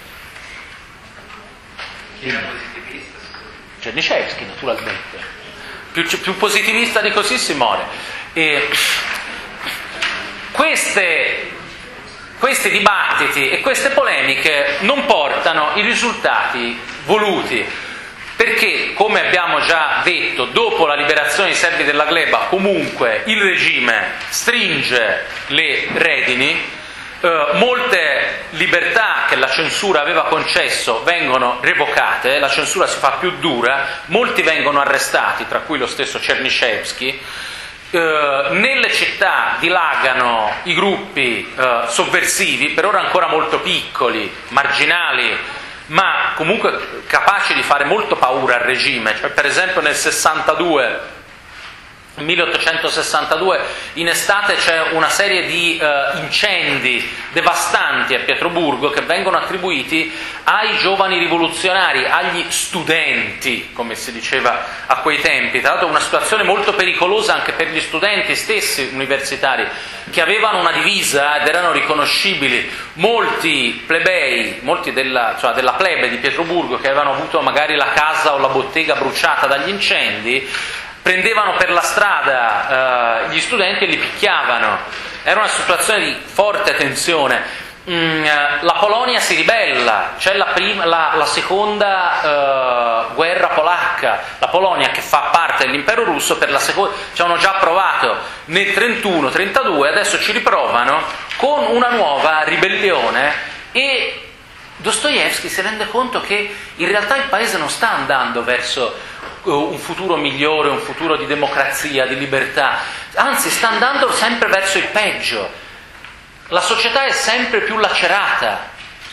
Chi era positivista? Chernyshevsky, naturalmente. Più positivista di così si muore. Questi dibattiti e queste polemiche non portano i risultati voluti. Perché, come abbiamo già detto, dopo la liberazione dei servi della gleba, comunque il regime stringe le redini, molte libertà che la censura aveva concesso vengono revocate, la censura si fa più dura, molti vengono arrestati, tra cui lo stesso Chernyshevsky. Nelle città dilagano i gruppi sovversivi, per ora ancora molto piccoli, marginali, ma comunque capaci di fare molto paura al regime. Cioè, per esempio nel 62 1862, in estate c'è una serie di incendi devastanti a Pietroburgo che vengono attribuiti ai giovani rivoluzionari, agli studenti, come si diceva a quei tempi. Tra l'altro una situazione molto pericolosa anche per gli studenti stessi universitari, che avevano una divisa ed erano riconoscibili. Molti plebei, molti della plebe di Pietroburgo, che avevano avuto magari la casa o la bottega bruciata dagli incendi, prendevano per la strada gli studenti e li picchiavano. Era una situazione di forte tensione. La Polonia si ribella, c'è la seconda guerra polacca. La Polonia, che fa parte dell'impero russo, per la seconda ci hanno già provato nel 31-32, adesso ci riprovano con una nuova ribellione, e Dostoevskij si rende conto che in realtà il paese non sta andando verso un futuro migliore, un futuro di democrazia, di libertà, anzi sta andando sempre verso il peggio. La società è sempre più lacerata.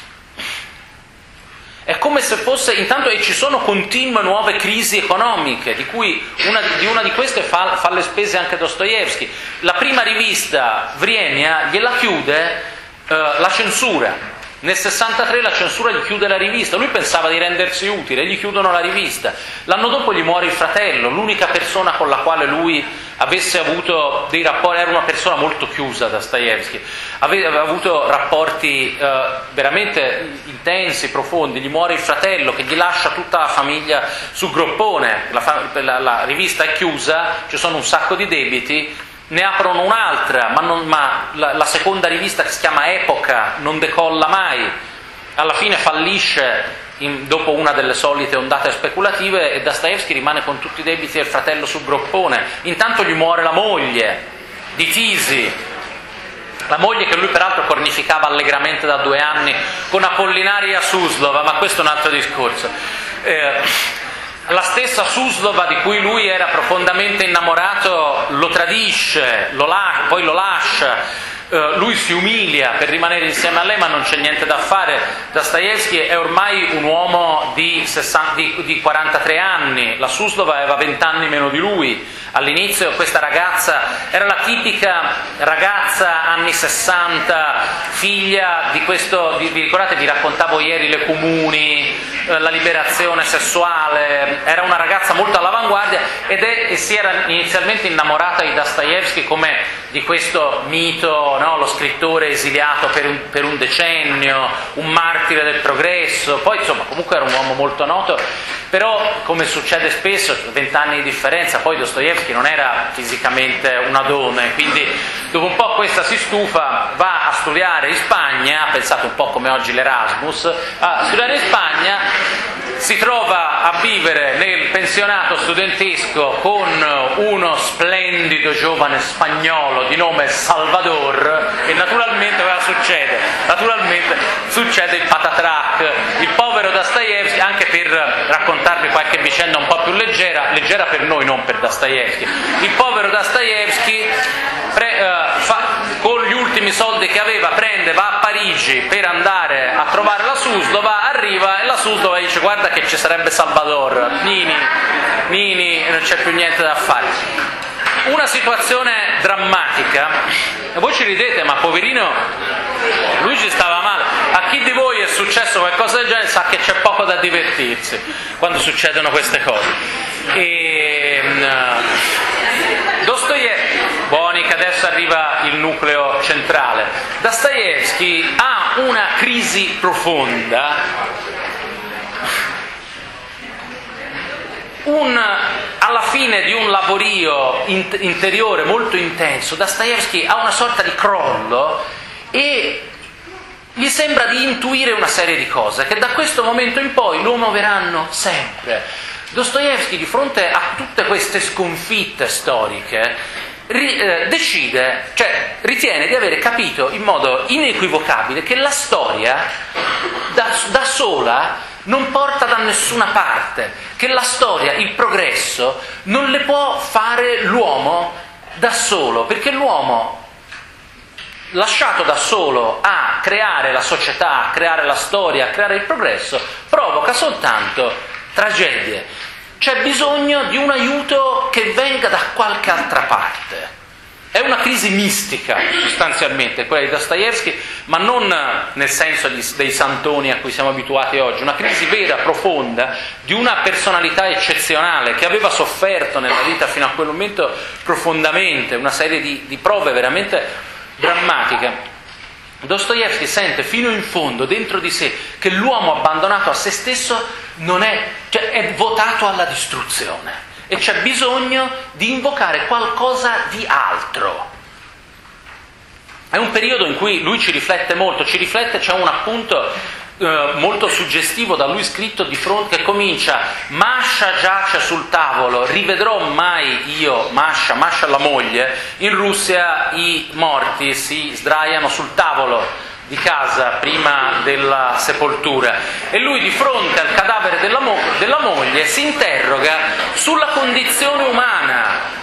È come se fosse, intanto, e ci sono continue nuove crisi economiche, di cui una di queste fa le spese anche Dostoevskij. La prima rivista, Vremya, gliela chiude la censura. Nel 63 la censura gli chiude la rivista, lui pensava di rendersi utile, gli chiudono la rivista. L'anno dopo gli muore il fratello, l'unica persona con la quale lui avesse avuto dei rapporti, era una persona molto chiusa, Dostoevskij, aveva avuto rapporti veramente intensi, profondi. Gli muore il fratello che gli lascia tutta la famiglia sul groppone, la rivista è chiusa, ci sono un sacco di debiti. Ne aprono un'altra, ma la seconda rivista, che si chiama Epoca, non decolla mai. Alla fine fallisce dopo una delle solite ondate speculative, e Dostoevskij rimane con tutti i debiti del fratello sul groppone. Intanto gli muore la moglie di Tisi, la moglie che lui peraltro cornificava allegramente da 2 anni con Apollinaria Suslova, ma questo è un altro discorso. La stessa Suslova, di cui lui era profondamente innamorato, lo tradisce, poi lo lascia. Lui si umilia per rimanere insieme a lei, ma non c'è niente da fare. Dostoevskij è ormai un uomo di 43 anni, la Suslova aveva 20 anni meno di lui. All'inizio questa ragazza era la tipica ragazza anni 60, figlia di questo, vi ricordate, vi raccontavo ieri le comuni, la liberazione sessuale, era una ragazza molto all'avanguardia e si era inizialmente innamorata di Dostoevskij come di questo mito, no? Lo scrittore esiliato per un decennio, un martire del progresso. Poi insomma comunque era un uomo molto noto, però come succede spesso, 20 anni di differenza, poi Dostoevskij non era fisicamente un adone, quindi dopo un po' questa si stufa, va a studiare in Spagna, pensate un po' come oggi l'Erasmus, a studiare in Spagna, si trova a vivere nel pensionato studentesco con uno splendido giovane spagnolo di nome Salvador, e naturalmente cosa succede? Naturalmente succede il patatrac. Il povero Dostoevskij, anche per raccontarvi qualche vicenda un po' più leggera per noi, non per Dostoevskij, il povero Dostoevskij con gli ultimi soldi che aveva va a Parigi per andare a trovare la Suslova, arriva e la Suslova dice: guarda che ci sarebbe Salvador, Nini, non c'è più niente da fare. Una situazione drammatica, e voi ci ridete, ma poverino lui ci stava male. A chi di voi è successo qualcosa del genere sa che c'è poco da divertirsi quando succedono queste cose. Dostoevskij, buoni che adesso arriva il nucleo centrale. Dostoevskij ha una crisi profonda, alla fine di un lavorio interiore molto intenso. Dostoevskij ha una sorta di crollo e gli sembra di intuire una serie di cose, che da questo momento in poi lo muoveranno sempre. Dostoevskij, di fronte a tutte queste sconfitte storiche, ritiene di avere capito in modo inequivocabile che la storia da sola non porta da nessuna parte, che la storia, il progresso, non le può fare l'uomo da solo, perché l'uomo, lasciato da solo a creare la società, a creare la storia, a creare il progresso, provoca soltanto tragedie. c'è bisogno di un aiuto che venga da qualche altra parte. È una crisi mistica, sostanzialmente, quella di Dostoevskij, ma non nel senso dei santoni a cui siamo abituati oggi, una crisi vera, profonda, di una personalità eccezionale che aveva sofferto nella vita fino a quel momento profondamente, una serie di prove veramente drammatiche. Dostoevskij sente fino in fondo, dentro di sé, che l'uomo abbandonato a se stesso è votato alla distruzione. E c'è bisogno di invocare qualcosa di altro. È un periodo in cui lui ci riflette molto, c'è un appunto molto suggestivo da lui scritto di fronte che comincia: Masha giace sul tavolo, rivedrò mai io Masha la moglie? In Russia i morti si sdraiano sul tavolo di casa prima della sepoltura e lui di fronte al cadavere della moglie si interroga sulla condizione umana,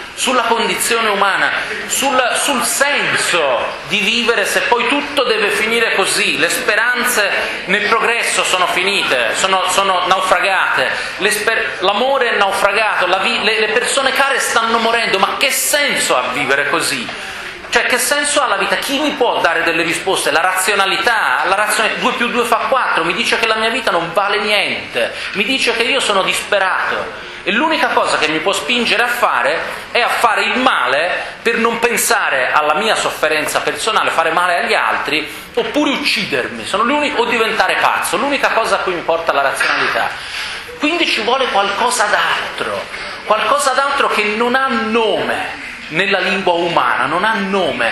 sul senso di vivere se poi tutto deve finire così. Le speranze nel progresso sono finite, sono naufragate, l'amore è naufragato, le persone care stanno morendo, ma che senso ha vivere così? Cioè, che senso ha la vita? Chi mi può dare delle risposte? La razionalità 2 più 2 fa 4, mi dice che la mia vita non vale niente, mi dice che io sono disperato e l'unica cosa che mi può spingere a fare è a fare il male per non pensare alla mia sofferenza personale, fare male agli altri, oppure uccidermi, o diventare pazzo. L'unica cosa a cui mi porta la razionalità. Quindi ci vuole qualcosa d'altro che non ha nome nella lingua umana, non ha nome.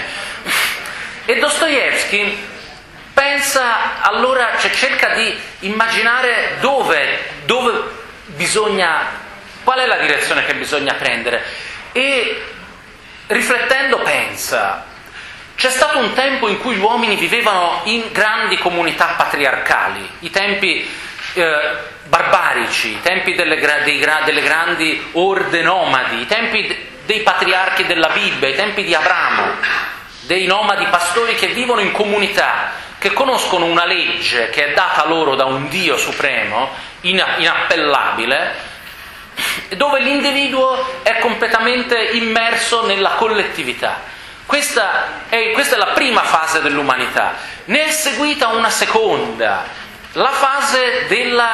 E Dostoevskij pensa allora, cerca di immaginare dove bisogna, qual è la direzione che bisogna prendere, e riflettendo pensa: c'è stato un tempo in cui gli uomini vivevano in grandi comunità patriarcali, i tempi barbarici, i tempi delle grandi orde nomadi, i tempi dei patriarchi della Bibbia, i tempi di Abramo, dei nomadi pastori che vivono in comunità, che conoscono una legge che è data loro da un Dio supremo, inappellabile, dove l'individuo è completamente immerso nella collettività. Questa è la prima fase dell'umanità. Ne è seguita una seconda, la fase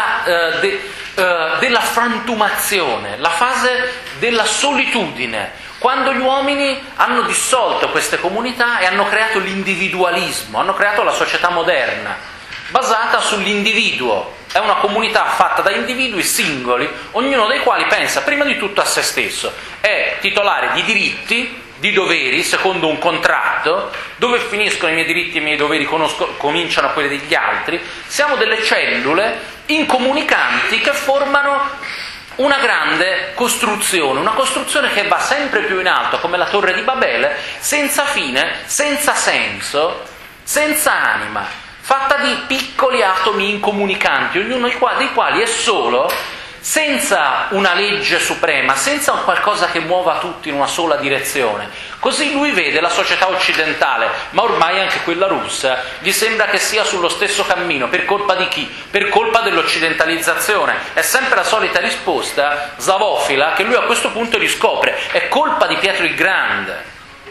della frantumazione, la fase della solitudine, quando gli uomini hanno dissolto queste comunità e hanno creato l'individualismo, hanno creato la società moderna, basata sull'individuo. È una comunità fatta da individui singoli, ognuno dei quali pensa prima di tutto a se stesso, è titolare di diritti, di doveri, secondo un contratto. Dove finiscono i miei diritti e i miei doveri cominciano quelli degli altri. Siamo delle cellule incomunicanti che formano una grande costruzione, una costruzione che va sempre più in alto, come la Torre di Babele, senza fine, senza senso, senza anima, fatta di piccoli atomi incomunicanti, ognuno dei quali è solo, senza una legge suprema, senza un qualcosa che muova tutti in una sola direzione. Così lui vede la società occidentale, ma ormai anche quella russa, gli sembra che sia sullo stesso cammino. Per colpa di chi? Per colpa dell'occidentalizzazione. È sempre la solita risposta slavofila che lui a questo punto riscopre: è colpa di Pietro il Grande,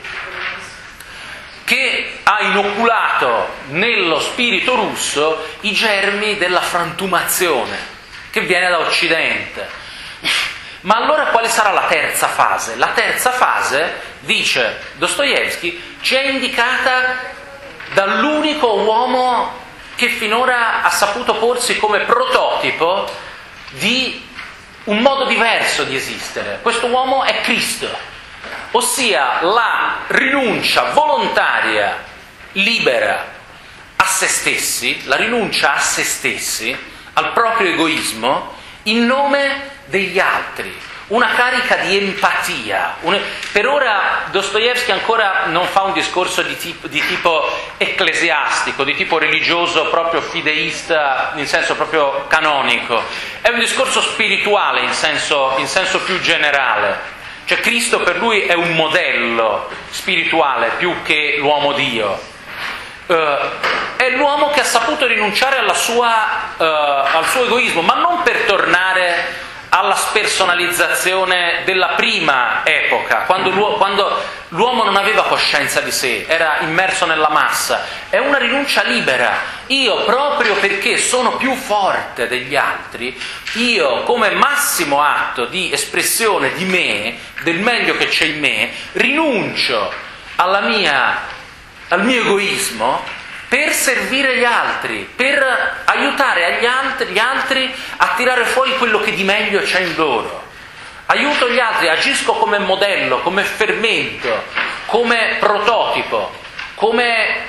che ha inoculato nello spirito russo i germi della frantumazione che viene da Occidente. Ma allora quale sarà la terza fase? La terza fase, dice Dostoevskij, ci è indicata dall'unico uomo che finora ha saputo porsi come prototipo di un modo diverso di esistere. Questo uomo è Cristo, ossia la rinuncia volontaria, libera a se stessi, la rinuncia a se stessi, al proprio egoismo, in nome degli altri, una carica di empatia. Per ora Dostoevskij ancora non fa un discorso di tipo ecclesiastico, di tipo religioso, proprio fideista, in senso proprio canonico. È un discorso spirituale in senso più generale. Cioè Cristo per lui è un modello spirituale più che l'uomo Dio. È l'uomo che ha saputo rinunciare al suo egoismo, ma non per tornare spersonalizzazione della prima epoca, quando l'uomo non aveva coscienza di sé, era immerso nella massa. È una rinuncia libera. Io, proprio perché sono più forte degli altri, io come massimo atto di espressione di me, del meglio che c'è in me, rinuncio al mio egoismo per servire gli altri, per aiutare gli altri a tirare fuori quello che di meglio c'è in loro. Aiuto gli altri, agisco come modello, come fermento, come prototipo, come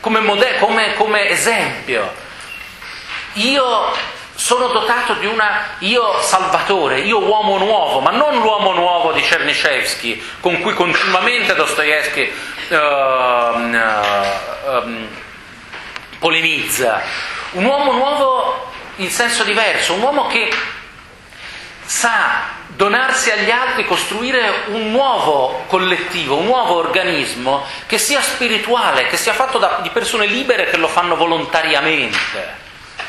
esempio. Io sono dotato di io salvatore, io uomo nuovo, ma non l'uomo nuovo di Chernyshevsky, con cui continuamente Dostoevskij polemizza. Un uomo nuovo in senso diverso, un uomo che sa donarsi agli altri, costruire un nuovo collettivo, un nuovo organismo che sia spirituale, che sia fatto di persone libere che lo fanno volontariamente.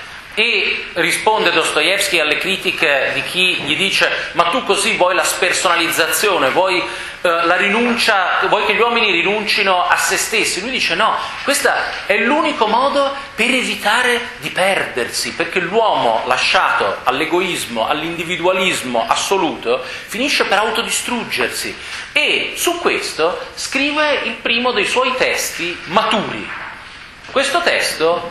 E risponde Dostoevskij alle critiche di chi gli dice: ma tu così vuoi la spersonalizzazione, vuoi la rinuncia, vuoi che gli uomini rinuncino a se stessi? Lui dice: no, questo è l'unico modo per evitare di perdersi, perché l'uomo lasciato all'egoismo, all'individualismo assoluto, finisce per autodistruggersi. E su questo scrive il primo dei suoi testi maturi. Questo testo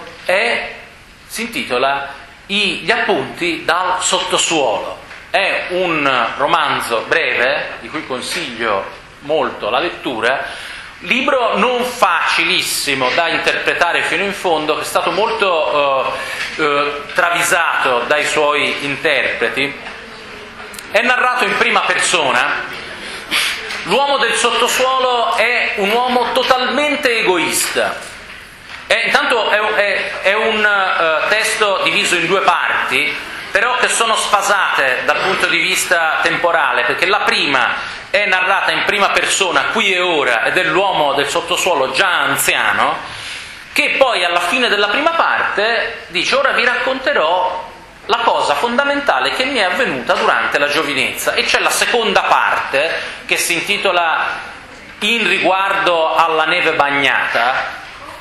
si intitola Gli appunti dal sottosuolo. È un romanzo breve, di cui consiglio molto la lettura, libro non facilissimo da interpretare fino in fondo, che è stato molto travisato dai suoi interpreti. È narrato in prima persona. L'uomo del sottosuolo è un uomo totalmente egoista. Intanto è un testo diviso in due parti, però che sono sfasate dal punto di vista temporale, perché la prima è narrata in prima persona, qui e ora, ed è l'uomo del sottosuolo già anziano, che poi alla fine della prima parte dice: ora vi racconterò la cosa fondamentale che mi è avvenuta durante la giovinezza. E c'è la seconda parte che si intitola In riguardo alla neve bagnata,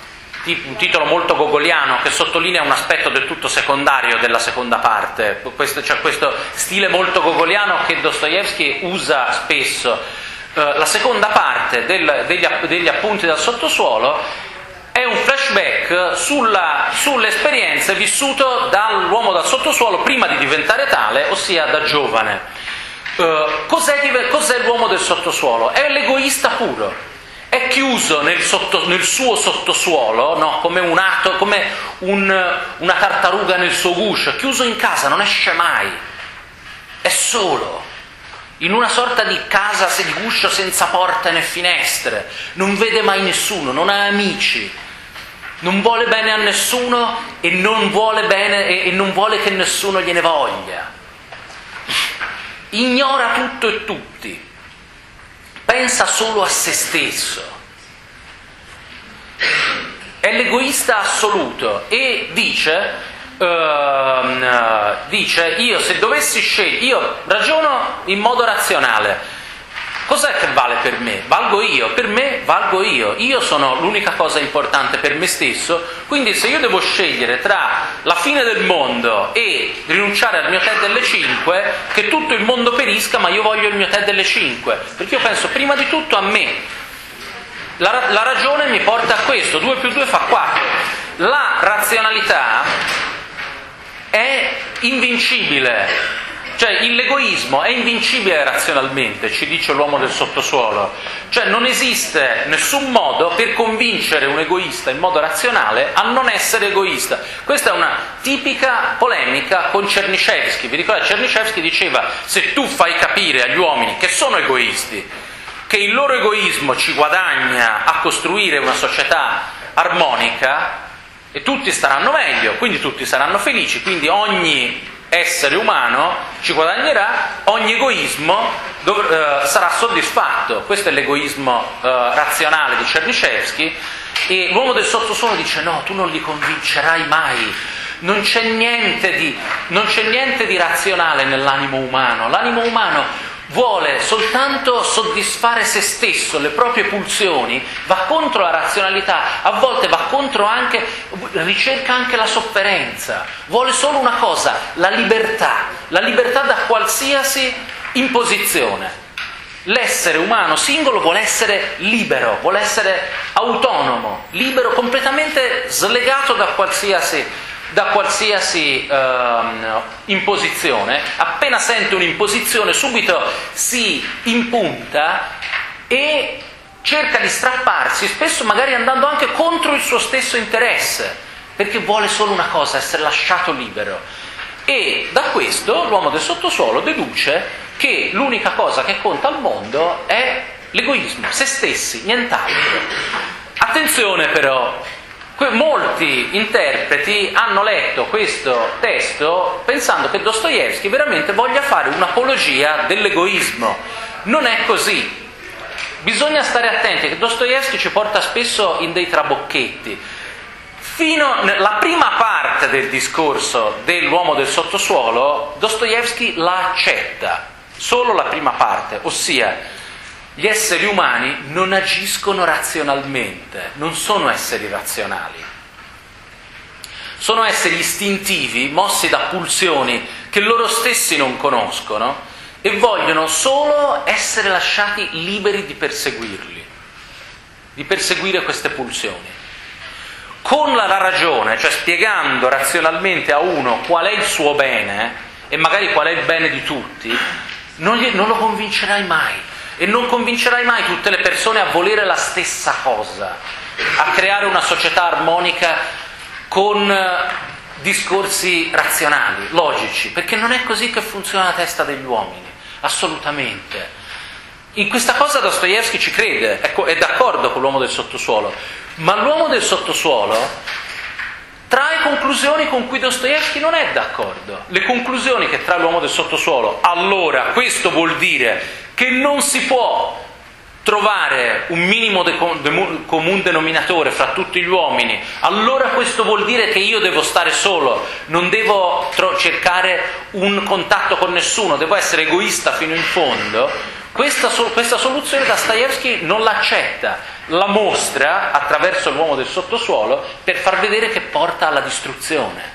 un titolo molto gogoliano che sottolinea un aspetto del tutto secondario della seconda parte. C'è questo stile molto gogoliano che Dostoevskij usa spesso. La seconda parte degli appunti dal sottosuolo è un flashback sulle esperienze vissute dall'uomo dal sottosuolo prima di diventare tale, ossia da giovane. Cos'è l'uomo del sottosuolo? È l'egoista puro. È chiuso nel suo sottosuolo, no? Come una tartaruga nel suo guscio, chiuso in casa, non esce mai, è solo, in una sorta di casa di guscio senza porte né finestre, non vede mai nessuno, non ha amici, non vuole bene a nessuno e non vuole che nessuno gliene voglia, ignora tutto e tutti. Pensa solo a se stesso, è l'egoista assoluto e dice io se dovessi scegliere, io ragiono in modo razionale, cos'è che vale per me? Valgo io, per me valgo io sono l'unica cosa importante per me stesso, quindi se io devo scegliere tra la fine del mondo e rinunciare al mio tè delle 5, che tutto il mondo perisca, ma io voglio il mio tè delle 5, perché io penso prima di tutto a me. La ragione mi porta a questo, 2 più 2 fa 4. La razionalità è invincibile. Cioè l'egoismo è invincibile razionalmente, ci dice l'uomo del sottosuolo. Cioè non esiste nessun modo per convincere un egoista in modo razionale a non essere egoista. Questa è una tipica polemica con Chernyshevsky. Vi ricordate? Chernyshevsky diceva: se tu fai capire agli uomini che sono egoisti, che il loro egoismo ci guadagna a costruire una società armonica, e tutti staranno meglio, quindi tutti saranno felici, quindi ogni essere umano ci guadagnerà, ogni egoismo sarà soddisfatto. Questo è l'egoismo razionale di Chernyshevsky. E l'uomo del sottosuolo dice: no, tu non li convincerai mai, non c'è niente di razionale nell'animo umano. L'animo umano vuole soltanto soddisfare se stesso, le proprie pulsioni, va contro la razionalità, a volte va contro anche, ricerca anche la sofferenza, vuole solo una cosa, la libertà da qualsiasi imposizione. L'essere umano singolo vuole essere libero, vuole essere autonomo, libero, completamente slegato da qualsiasi imposizione. Appena sente un'imposizione subito si impunta e cerca di strapparsi, spesso magari andando anche contro il suo stesso interesse, perché vuole solo una cosa, essere lasciato libero. E da questo l'uomo del sottosuolo deduce che l'unica cosa che conta al mondo è l'egoismo, se stessi, nient'altro. Attenzione però, molti interpreti hanno letto questo testo pensando che Dostoevskij veramente voglia fare un'apologia dell'egoismo. Non è così. Bisogna stare attenti che Dostoevskij ci porta spesso in dei trabocchetti. La prima parte del discorso dell'uomo del sottosuolo, Dostoevskij la accetta, solo la prima parte, ossia gli esseri umani non agiscono razionalmente, non sono esseri razionali. Sono esseri istintivi, mossi da pulsioni che loro stessi non conoscono e vogliono solo essere lasciati liberi di perseguirli, di perseguire queste pulsioni. Con la ragione, cioè spiegando razionalmente a uno qual è il suo bene e magari qual è il bene di tutti, non lo convincerai mai. E non convincerai mai tutte le persone a volere la stessa cosa, a creare una società armonica con discorsi razionali, logici, perché non è così che funziona la testa degli uomini, assolutamente. In questa cosa Dostoevskij ci crede, è d'accordo con l'uomo del sottosuolo, ma l'uomo del sottosuolo trae conclusioni con cui Dostoevskij non è d'accordo. Le conclusioni che trae l'uomo del sottosuolo: allora questo vuol dire che non si può trovare un minimo comune denominatore fra tutti gli uomini, allora questo vuol dire che io devo stare solo, non devo cercare un contatto con nessuno, devo essere egoista fino in fondo. Questa soluzione Dostoevskij non l'accetta, la mostra attraverso l'uomo del sottosuolo per far vedere che porta alla distruzione.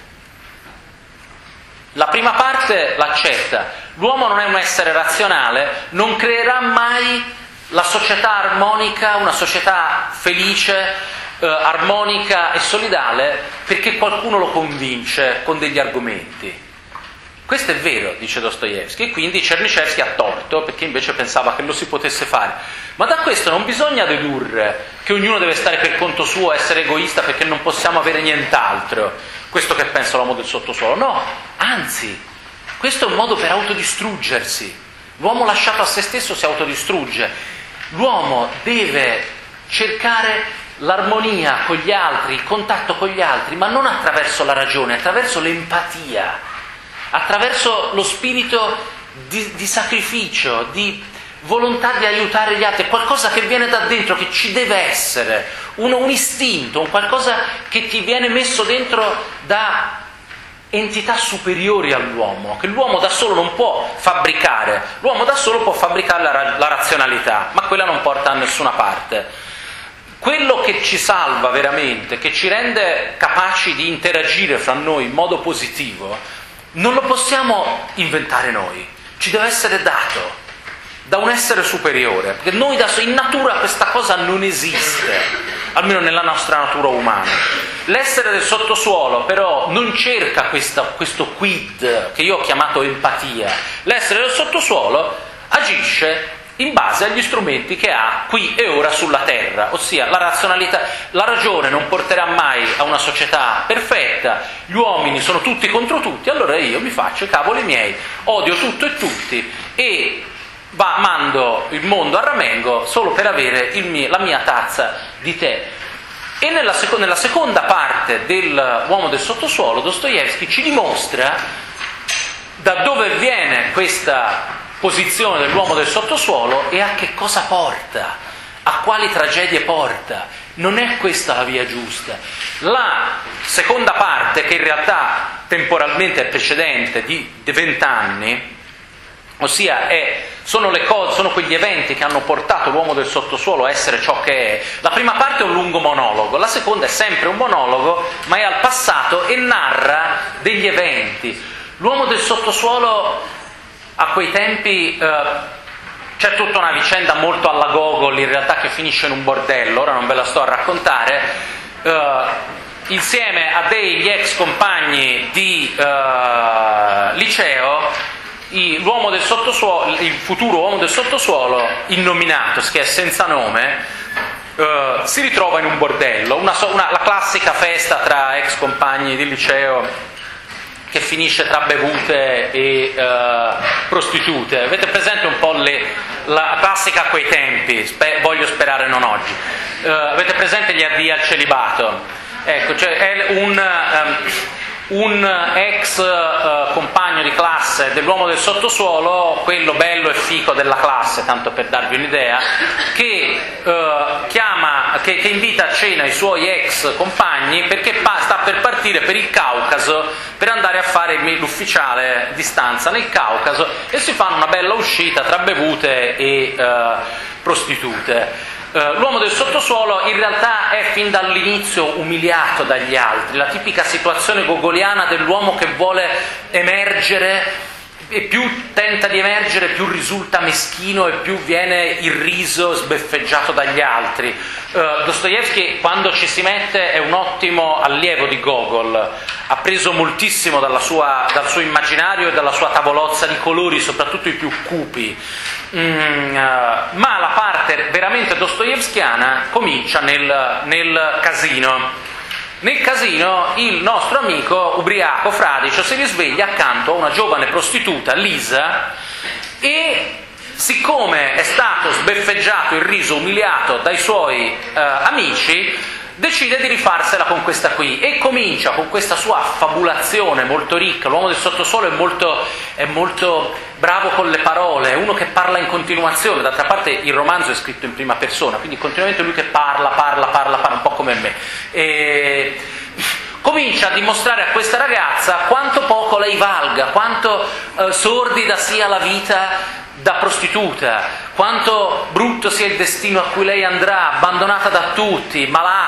La prima parte l'accetta, l'uomo non è un essere razionale, non creerà mai la società armonica, una società felice, armonica e solidale, perché qualcuno lo convince con degli argomenti. Questo è vero, dice Dostoevskij, e quindi Černyševskij ha torto, perché invece pensava che lo si potesse fare. Ma da questo non bisogna dedurre che ognuno deve stare per conto suo, essere egoista perché non possiamo avere nient'altro. Questo che pensa l'uomo del sottosuolo. No, anzi, questo è un modo per autodistruggersi. L'uomo lasciato a se stesso si autodistrugge. L'uomo deve cercare l'armonia con gli altri, il contatto con gli altri, ma non attraverso la ragione, attraverso l'empatia, attraverso lo spirito di sacrificio, di volontà di aiutare gli altri, qualcosa che viene da dentro, che ci deve essere, un istinto, un qualcosa che ti viene messo dentro da entità superiori all'uomo, che l'uomo da solo non può fabbricare. L'uomo da solo può fabbricare la razionalità, ma quella non porta a nessuna parte. Quello che ci salva veramente, che ci rende capaci di interagire fra noi in modo positivo, non lo possiamo inventare noi, ci deve essere dato da un essere superiore, perché noi in natura questa cosa non esiste, almeno nella nostra natura umana. L'essere del sottosuolo però non cerca questo quid che io ho chiamato empatia. L'essere del sottosuolo agisce in base agli strumenti che ha qui e ora sulla terra, ossia la razionalità. La ragione non porterà mai a una società perfetta, gli uomini sono tutti contro tutti, allora io mi faccio i cavoli miei, odio tutto e tutti e mando il mondo a ramengo solo per avere la mia tazza di tè. E nella seconda parte dell'uomo del sottosuolo Dostoevskij ci dimostra da dove viene questa posizione dell'uomo del sottosuolo e a che cosa porta, a quali tragedie porta. Non è questa la via giusta. La seconda parte, che in realtà temporalmente è precedente di 20 anni, ossia sono quegli eventi che hanno portato l'uomo del sottosuolo a essere ciò che è. La prima parte è un lungo monologo, la seconda è sempre un monologo, ma è al passato e narra degli eventi. L'uomo del sottosuolo a quei tempi c'è tutta una vicenda molto alla Gogol, in realtà, che finisce in un bordello, ora non ve la sto a raccontare, insieme a degli ex compagni di liceo. L'uomo del sottosuolo, il futuro uomo del sottosuolo, innominato, che è senza nome, si ritrova in un bordello, la classica festa tra ex compagni di liceo che finisce tra bevute e prostitute. Avete presente un po' la classica a quei tempi, voglio sperare non oggi. Avete presente gli addii al celibato? Ecco, cioè è un ex compagno di classe dell'uomo del sottosuolo, quello bello e fico della classe, tanto per darvi un'idea, che invita a cena i suoi ex compagni perché sta per partire per il Caucaso per andare a fare l'ufficiale di stanza nel Caucaso, e si fanno una bella uscita tra bevute e prostitute. L'uomo del sottosuolo in realtà è fin dall'inizio umiliato dagli altri, la tipica situazione gogoliana dell'uomo che vuole emergere, e più tenta di emergere più risulta meschino e più viene irriso, sbeffeggiato dagli altri. Dostoevskij, quando ci si mette, è un ottimo allievo di Gogol, ha preso moltissimo dal suo immaginario e dalla sua tavolozza di colori, soprattutto i più cupi. Ma la parte veramente dostoevskiana comincia nel casino. Nel casino il nostro amico ubriaco fradicio si risveglia accanto a una giovane prostituta, Lisa, e siccome è stato sbeffeggiato, irriso, umiliato dai suoi amici, decide di rifarsela con questa qui e comincia con questa sua affabulazione molto ricca. L'uomo del sottosuolo è molto bravo con le parole, è uno che parla in continuazione. D'altra parte il romanzo è scritto in prima persona, quindi continuamente lui che parla, un po' come me. E comincia a dimostrare a questa ragazza quanto poco lei valga, quanto sordida sia la vita da prostituta, quanto brutto sia il destino a cui lei andrà, abbandonata da tutti,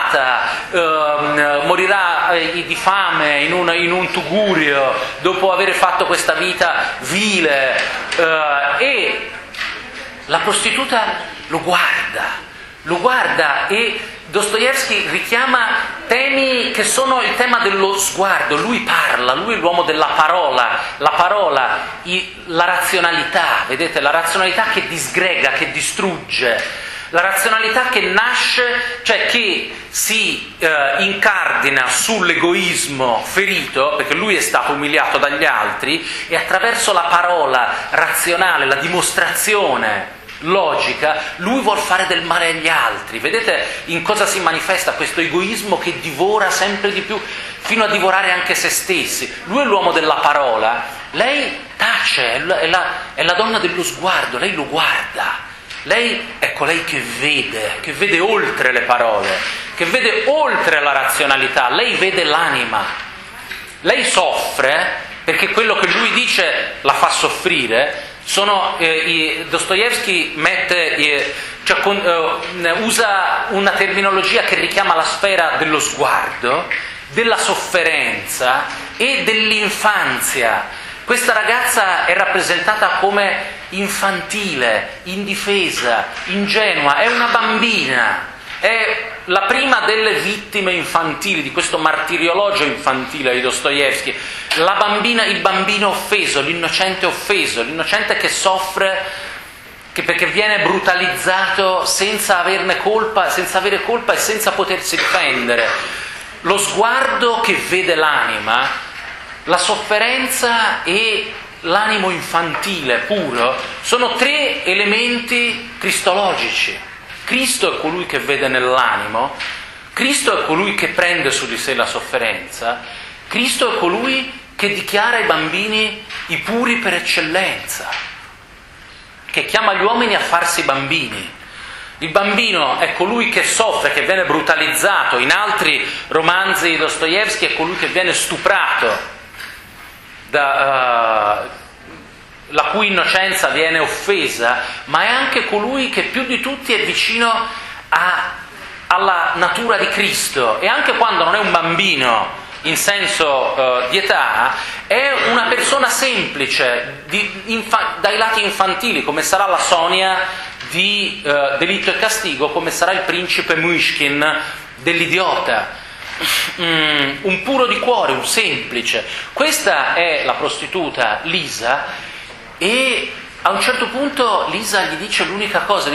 malata, morirà di fame in un tugurio dopo aver fatto questa vita vile, e la prostituta lo guarda e Dostoevskij richiama temi che sono il tema dello sguardo. Lui parla, lui è l'uomo della parola, la razionalità, vedete, la razionalità che disgrega, che distrugge, la razionalità che nasce, cioè che si incardina sull'egoismo ferito, perché lui è stato umiliato dagli altri, e attraverso la parola razionale, la dimostrazione logica, lui vuol fare del male agli altri. Vedete in cosa si manifesta questo egoismo che divora sempre di più, fino a divorare anche se stessi. Lui è l'uomo della parola, lei tace, è la donna dello sguardo, lei lo guarda, lei è colei che vede oltre le parole, che vede oltre la razionalità, lei vede l'anima. Lei soffre perché quello che lui dice la fa soffrire. Dostoevskij usa una terminologia che richiama la sfera dello sguardo, della sofferenza e dell'infanzia. Questa ragazza è rappresentata come infantile, indifesa, ingenua, è una bambina, è la prima delle vittime infantili di questo martiriologio infantile di Dostoevskij. La bambina, il bambino offeso, l'innocente che soffre perché viene brutalizzato senza avere colpa e senza potersi difendere. Lo sguardo che vede l'anima, la sofferenza e l'animo infantile puro sono tre elementi cristologici. Cristo è colui che vede nell'animo, Cristo è colui che prende su di sé la sofferenza, Cristo è colui che dichiara i bambini i puri per eccellenza, che chiama gli uomini a farsi bambini. Il bambino è colui che soffre, che viene brutalizzato. In altri romanzi di Dostoevskij è colui che viene stuprato, la cui innocenza viene offesa, ma è anche colui che più di tutti è vicino alla natura di Cristo. E anche quando non è un bambino in senso di età, è una persona semplice, dai lati infantili, come sarà la Sonia di Delitto e Castigo, come sarà il principe Myshkin dell'Idiota. Un puro di cuore, un semplice. Questa è la prostituta Lisa, e a un certo punto Lisa gli dice l'unica cosa,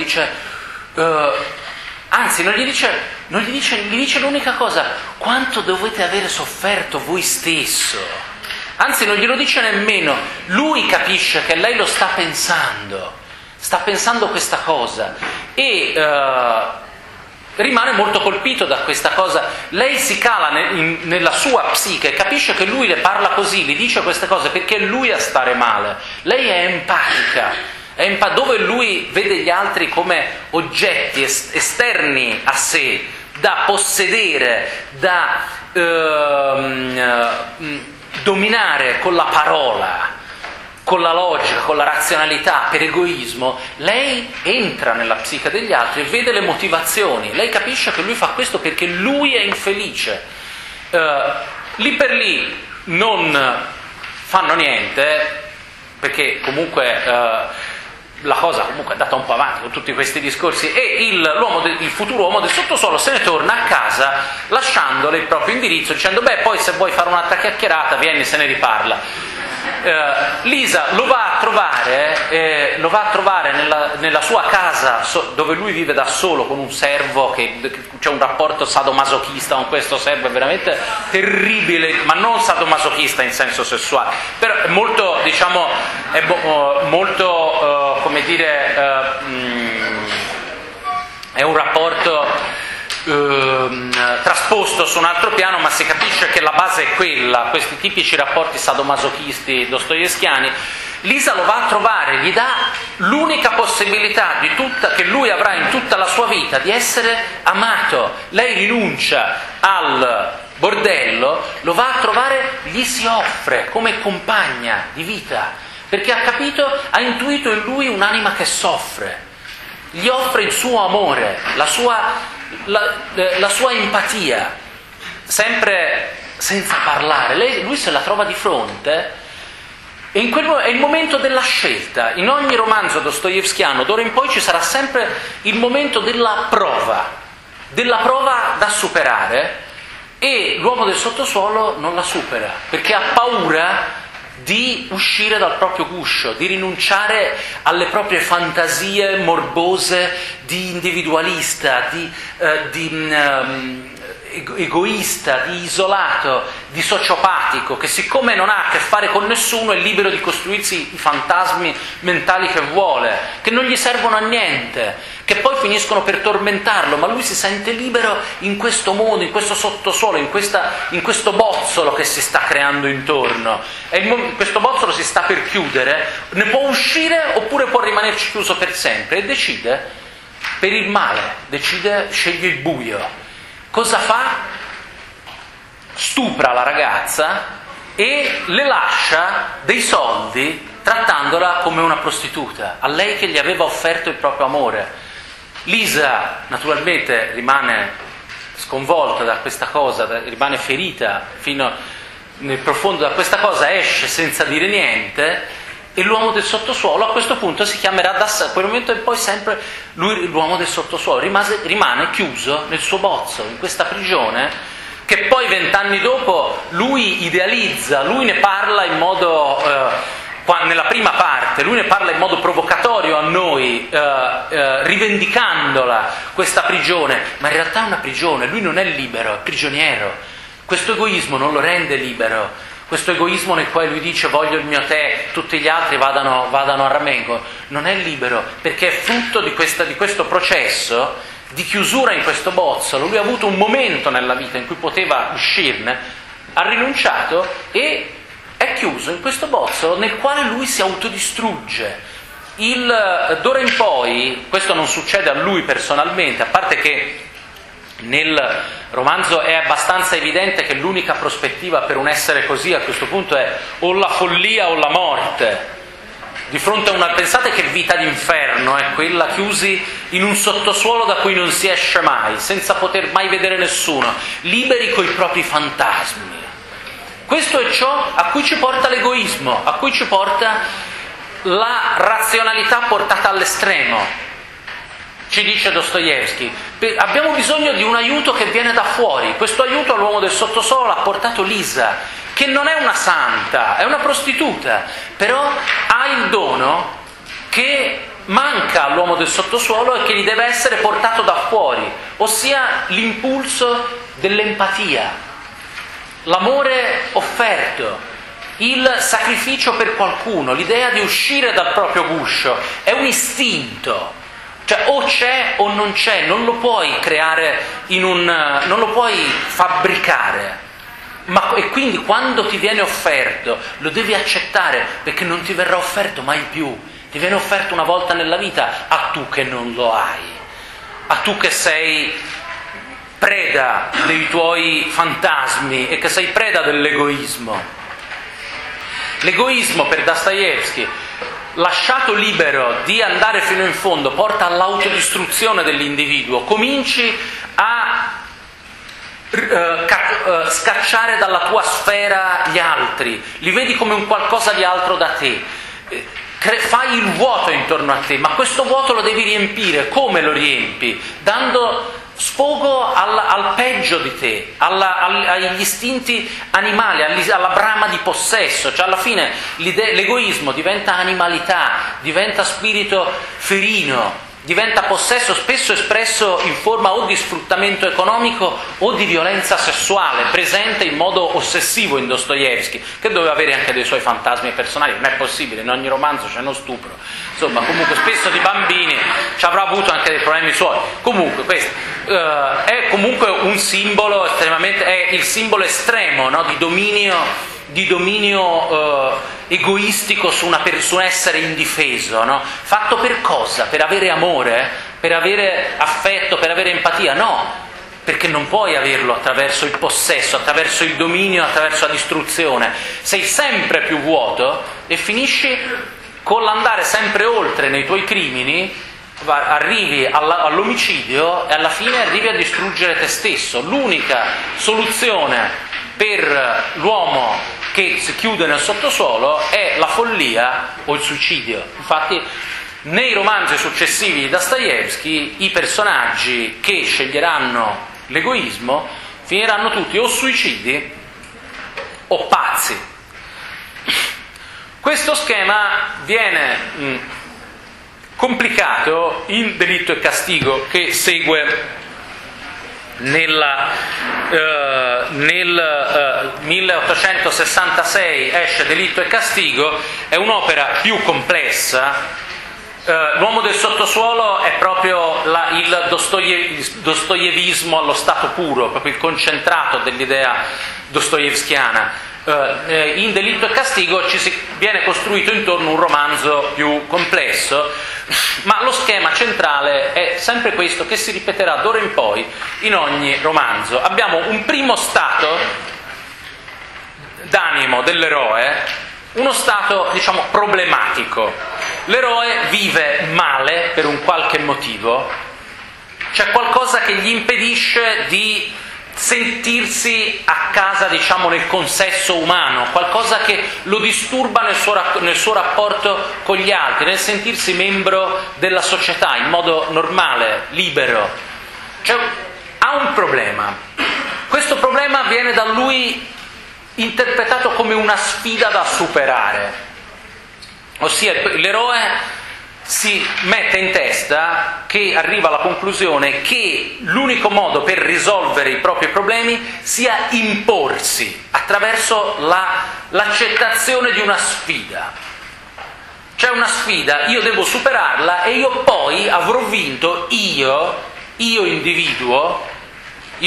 anzi non gli dice l'unica cosa: quanto dovete avere sofferto voi stesso. Anzi non glielo dice nemmeno, lui capisce che lei lo sta pensando questa cosa, e rimane molto colpito da questa cosa. Lei si cala nella sua psiche, capisce che lui le parla così, gli dice queste cose perché è lui a stare male. Lei è empatica. Dove lui vede gli altri come oggetti esterni a sé, da possedere, da dominare con la parola, con la logica, con la razionalità, per egoismo, lei entra nella psiche degli altri e vede le motivazioni. Lei capisce che lui fa questo perché lui è infelice. Lì per lì non fanno niente, perché comunque la cosa comunque è andata un po' avanti con tutti questi discorsi, e il futuro uomo del sottosuolo se ne torna a casa lasciandole il proprio indirizzo, dicendo beh, poi se vuoi fare un'altra chiacchierata vieni, se ne riparla. Lisa lo va a trovare nella sua casa, dove lui vive da solo con un servo, che c'è un rapporto sadomasochista con questo servo, è veramente terribile, ma non sadomasochista in senso sessuale, però è molto, diciamo, come dire, è un rapporto trasposto su un altro piano, ma si capisce che la base è quella, questi tipici rapporti sadomasochisti dostoevskiani. Lisa lo va a trovare, gli dà l'unica possibilità che lui avrà in tutta la sua vita di essere amato. Lei rinuncia al bordello, lo va a trovare, gli si offre come compagna di vita, perché ha intuito in lui un'anima che soffre, gli offre il suo amore, la sua empatia, sempre senza parlare. Lui se la trova di fronte, e è il momento della scelta. In ogni romanzo dostoevskiano d'ora in poi ci sarà sempre il momento della prova da superare, e l'uomo del sottosuolo non la supera perché ha paura di uscire dal proprio guscio, di rinunciare alle proprie fantasie morbose di individualista, di egoista, di isolato, di sociopatico, che siccome non ha a che fare con nessuno è libero di costruirsi i fantasmi mentali che vuole, che non gli servono a niente, che poi finiscono per tormentarlo, ma lui si sente libero in questo mondo, in questo sottosuolo, in questo bozzolo che si sta creando intorno. E questo bozzolo si sta per chiudere, ne può uscire oppure può rimanerci chiuso per sempre, e decide per il male, sceglie il buio. Cosa fa? Stupra la ragazza e le lascia dei soldi trattandola come una prostituta, a lei che gli aveva offerto il proprio amore. Lisa naturalmente rimane sconvolta da questa cosa, rimane ferita fino nel profondo da questa cosa, esce senza dire niente, e l'uomo del sottosuolo a questo punto si chiamerà da quel momento in poi sempre lui, l'uomo del sottosuolo, rimane chiuso nel suo bozzolo, in questa prigione che poi 20 anni dopo lui idealizza, lui ne parla in modo nella prima parte lui ne parla in modo provocatorio a noi, rivendicandola questa prigione, ma in realtà è una prigione, lui non è libero, è prigioniero. Questo egoismo non lo rende libero. Questo egoismo nel quale lui dice voglio il mio tè, tutti gli altri vadano a ramengo, non è libero, perché è frutto di questo processo di chiusura in questo bozzolo. Lui ha avuto un momento nella vita in cui poteva uscirne, ha rinunciato e è chiuso in questo bozzolo nel quale lui si autodistrugge. D'ora in poi, questo non succede a lui personalmente, a parte che nel romanzo è abbastanza evidente che l'unica prospettiva per un essere così a questo punto è o la follia o la morte. Di fronte a pensate che vita d'inferno è quella, chiusi in un sottosuolo da cui non si esce mai, senza poter mai vedere nessuno, liberi coi propri fantasmi. Questo è ciò a cui ci porta l'egoismo, a cui ci porta la razionalità portata all'estremo. Ci dice Dostoevskij, abbiamo bisogno di un aiuto che viene da fuori. Questo aiuto all'uomo del sottosuolo l'ha portato Lisa, che non è una santa, è una prostituta, però ha il dono che manca all'uomo del sottosuolo e che gli deve essere portato da fuori, ossia l'impulso dell'empatia, l'amore offerto, il sacrificio per qualcuno, l'idea di uscire dal proprio guscio. È un istinto, cioè o c'è o non c'è, non lo puoi creare non lo puoi fabbricare. E quindi quando ti viene offerto lo devi accettare, perché non ti verrà offerto mai più. Ti viene offerto una volta nella vita, a tu che non lo hai, a tu che sei preda dei tuoi fantasmi e che sei preda dell'egoismo. L'egoismo per Dostoevskij, lasciato libero di andare fino in fondo, porta all'autodistruzione dell'individuo. Cominci a scacciare dalla tua sfera gli altri, li vedi come un qualcosa di altro da te, fai il vuoto intorno a te, ma questo vuoto lo devi riempire. Come lo riempi? Dando sfogo al peggio di te, agli istinti animali, alla brama di possesso. Cioè alla fine l'egoismo diventa animalità, diventa spirito ferino, diventa possesso, spesso espresso in forma o di sfruttamento economico o di violenza sessuale, presente in modo ossessivo in Dostoevskij, che doveva avere anche dei suoi fantasmi personali. Non è possibile, in ogni romanzo c'è uno stupro, insomma, comunque spesso di bambini, ci avrà avuto anche dei problemi suoi. Comunque questo è comunque un simbolo estremamente, è il simbolo estremo, no? di dominio egoistico su un essere indifeso, no? Fatto per cosa? Per avere amore? Per avere affetto? Per avere empatia? No, perché non puoi averlo attraverso il possesso, attraverso il dominio, attraverso la distruzione. Sei sempre più vuoto e finisci con l'andare sempre oltre nei tuoi crimini, arrivi all'omicidio e alla fine arrivi a distruggere te stesso. L'unica soluzione per l'uomo che si chiude nel sottosuolo è la follia o il suicidio. Infatti nei romanzi successivi di Dostoevskij i personaggi che sceglieranno l'egoismo finiranno tutti o suicidi o pazzi. Questo schema viene complicato in Delitto e Castigo, che segue nel 1866 esce Delitto e Castigo. È un'opera più complessa. L'uomo del sottosuolo è proprio il dostoievismo allo stato puro, proprio il concentrato dell'idea dostoevskiana. In Delitto e Castigo viene costruito intorno un romanzo più complesso, ma lo schema centrale è sempre questo, che si ripeterà d'ora in poi in ogni romanzo. Abbiamo un primo stato d'animo dell'eroe, uno stato, diciamo, problematico. L'eroe vive male per un qualche motivo, c'è qualcosa che gli impedisce di sentirsi a casa, diciamo, nel consesso umano, qualcosa che lo disturba nel suo rapporto con gli altri, nel sentirsi membro della società in modo normale, libero. Cioè, ha un problema. Questo problema viene da lui interpretato come una sfida da superare. Ossia, l'eroe si mette in testa, che arriva alla conclusione che l'unico modo per risolvere i propri problemi sia imporsi attraverso l'accettazione di una sfida. C'è una sfida, io devo superarla e io poi avrò vinto, io individuo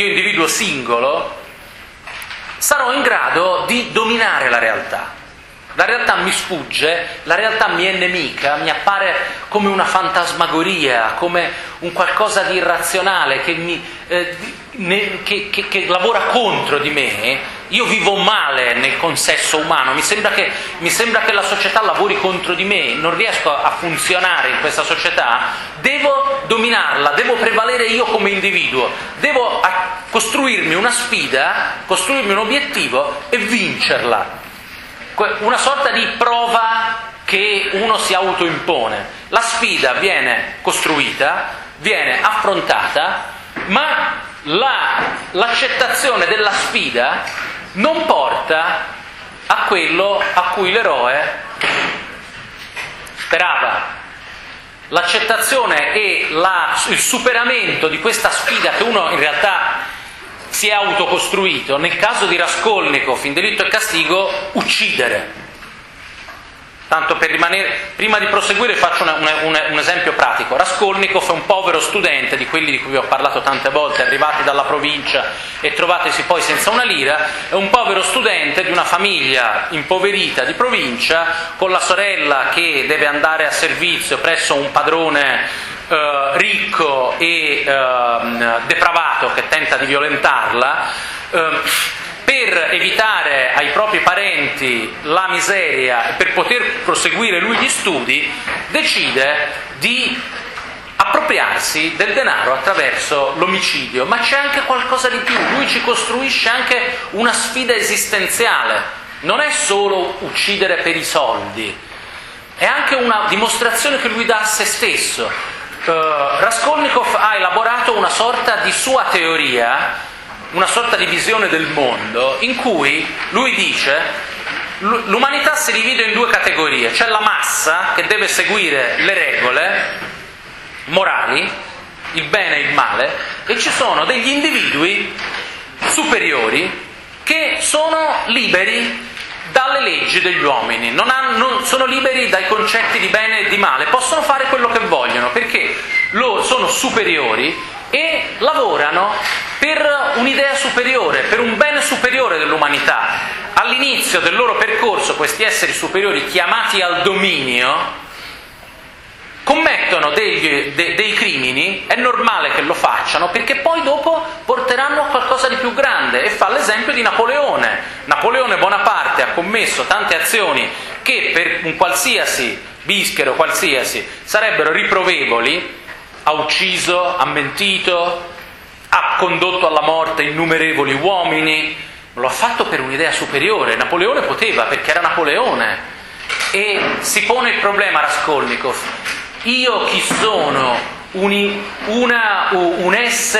singolo, sarò in grado di dominare la realtà. La realtà mi sfugge, la realtà mi è nemica, mi appare come una fantasmagoria, come un qualcosa di irrazionale che lavora contro di me. Io vivo male nel consesso umano, mi sembra che la società lavori contro di me, non riesco a funzionare in questa società, devo dominarla, devo prevalere io come individuo, devo costruirmi una sfida, costruirmi un obiettivo e vincerla. Una sorta di prova che uno si autoimpone. La sfida viene costruita, viene affrontata, ma l'accettazione della sfida non porta a quello a cui l'eroe sperava. L'accettazione e il superamento di questa sfida che uno in realtà si è autocostruito, nel caso di Raskolnikov in Delitto e Castigo, uccidere. Tanto per rimanere, prima di proseguire faccio un esempio pratico. Raskolnikov è un povero studente, di quelli di cui vi ho parlato tante volte, arrivati dalla provincia e trovatisi poi senza una lira, è un povero studente di una famiglia impoverita di provincia, con la sorella che deve andare a servizio presso un padrone ricco e depravato che tenta di violentarla. Per evitare ai propri parenti la miseria e per poter proseguire lui gli studi, decide di appropriarsi del denaro attraverso l'omicidio. Ma c'è anche qualcosa di più, lui ci costruisce anche una sfida esistenziale. Non è solo uccidere per i soldi, è anche una dimostrazione che lui dà a se stesso. Raskolnikov ha elaborato una sorta di sua teoria, una sorta di visione del mondo, in cui lui dice l'umanità si divide in due categorie: c'è la massa che deve seguire le regole morali, il bene e il male, e ci sono degli individui superiori che sono liberi dalle leggi degli uomini, non sono liberi dai concetti di bene e di male, possono fare quello che vogliono perché loro sono superiori e lavorano per un'idea superiore, per un bene superiore dell'umanità. All'inizio del loro percorso questi esseri superiori, chiamati al dominio, commettono dei crimini, è normale che lo facciano perché poi dopo porteranno a qualcosa di più grande. E fa l'esempio di Napoleone. Napoleone Bonaparte ha commesso tante azioni che per un qualsiasi bischero qualsiasi sarebbero riprovevoli. Ha ucciso, ha mentito, ha condotto alla morte innumerevoli uomini, lo ha fatto per un'idea superiore. Napoleone poteva, perché era Napoleone. E si pone il problema Raskolnikov: io chi sono? Un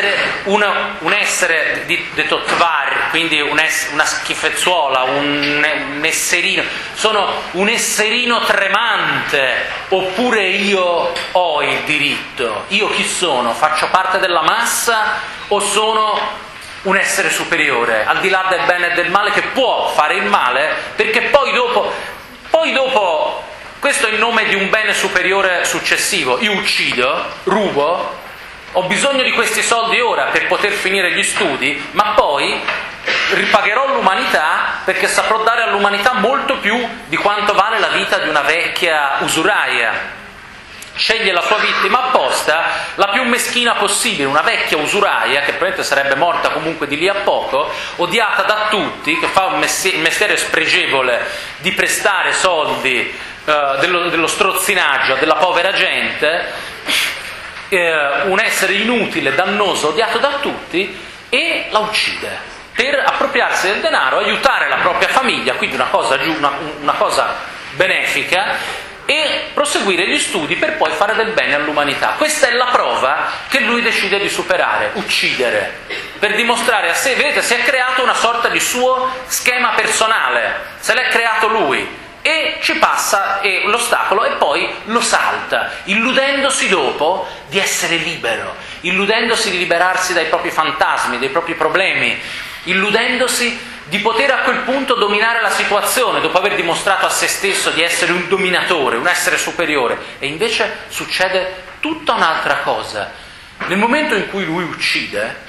essere di totvar, quindi una schifezzuola, un esserino, sono un esserino tremante, oppure io ho il diritto? Io chi sono? Faccio parte della massa o sono un essere superiore, al di là del bene e del male, che può fare il male, perché poi dopo questo è il nome di un bene superiore successivo. Io uccido, rubo, ho bisogno di questi soldi ora per poter finire gli studi, ma poi ripagherò l'umanità perché saprò dare all'umanità molto più di quanto vale la vita di una vecchia usuraia. Sceglie la sua vittima apposta, la più meschina possibile, una vecchia usuraia che probabilmente sarebbe morta comunque di lì a poco, odiata da tutti, che fa un mestiere spregevole di prestare soldi, dello strozzinaggio della povera gente, un essere inutile, dannoso, odiato da tutti, e la uccide per appropriarsi del denaro, aiutare la propria famiglia, quindi una cosa benefica, e proseguire gli studi per poi fare del bene all'umanità. Questa è la prova che lui decide di superare: uccidere, per dimostrare a sé. Vedete, si è creato una sorta di suo schema personale, se l'è creato lui, e ci passa l'ostacolo e poi lo salta, illudendosi dopo di essere libero, illudendosi di liberarsi dai propri fantasmi, dai propri problemi, illudendosi di poter a quel punto dominare la situazione dopo aver dimostrato a se stesso di essere un dominatore, un essere superiore. E invece succede tutta un'altra cosa. Nel momento in cui lui uccide,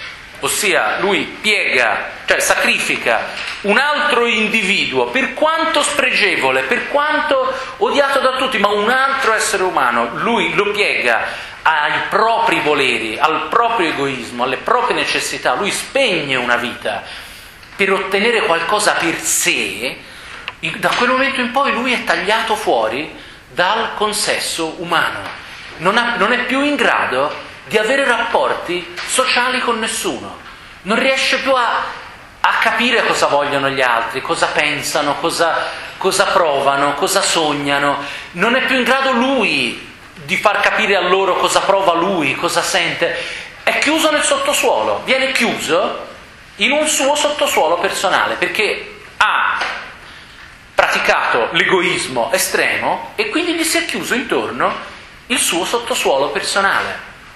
ossia lui piega, cioè sacrifica un altro individuo, per quanto spregevole, per quanto odiato da tutti, ma un altro essere umano, lui lo piega ai propri voleri, al proprio egoismo, alle proprie necessità, lui spegne una vita per ottenere qualcosa per sé. Da quel momento in poi lui è tagliato fuori dal consesso umano, non è più in grado di avere rapporti sociali con nessuno, non riesce più a capire cosa vogliono gli altri, cosa pensano, cosa provano, cosa sognano, non è più in grado lui di far capire a loro cosa prova lui, cosa sente, è chiuso nel sottosuolo, viene chiuso in un suo sottosuolo personale, perché ha praticato l'egoismo estremo e quindi gli si è chiuso intorno il suo sottosuolo personale.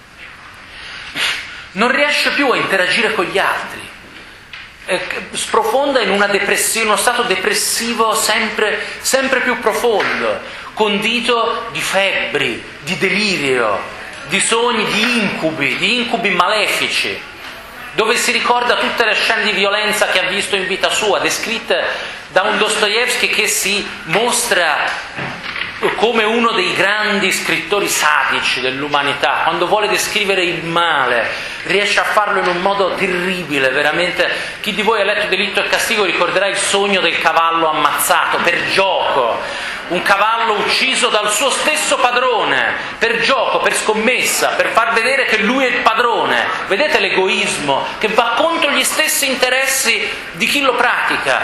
Non riesce più a interagire con gli altri, sprofonda in una depressione, uno stato depressivo sempre più profondo, condito di febbri, di delirio, di sogni, di incubi malefici, dove si ricorda tutte le scene di violenza che ha visto in vita sua, descritte da un Dostoevskij che si mostra come uno dei grandi scrittori sadici dell'umanità. Quando vuole descrivere il male riesce a farlo in un modo terribile, veramente. Chi di voi ha letto Delitto e Castigo ricorderà il sogno del cavallo ammazzato per gioco, un cavallo ucciso dal suo stesso padrone per gioco, per scommessa, per far vedere che lui è il padrone. Vedete l'egoismo che va contro gli stessi interessi di chi lo pratica.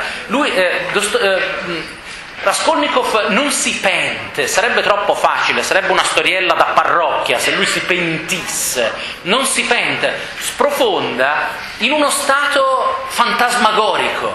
Raskolnikov non si pente, sarebbe troppo facile, sarebbe una storiella da parrocchia se lui si pentisse. Non si pente, sprofonda in uno stato fantasmagorico.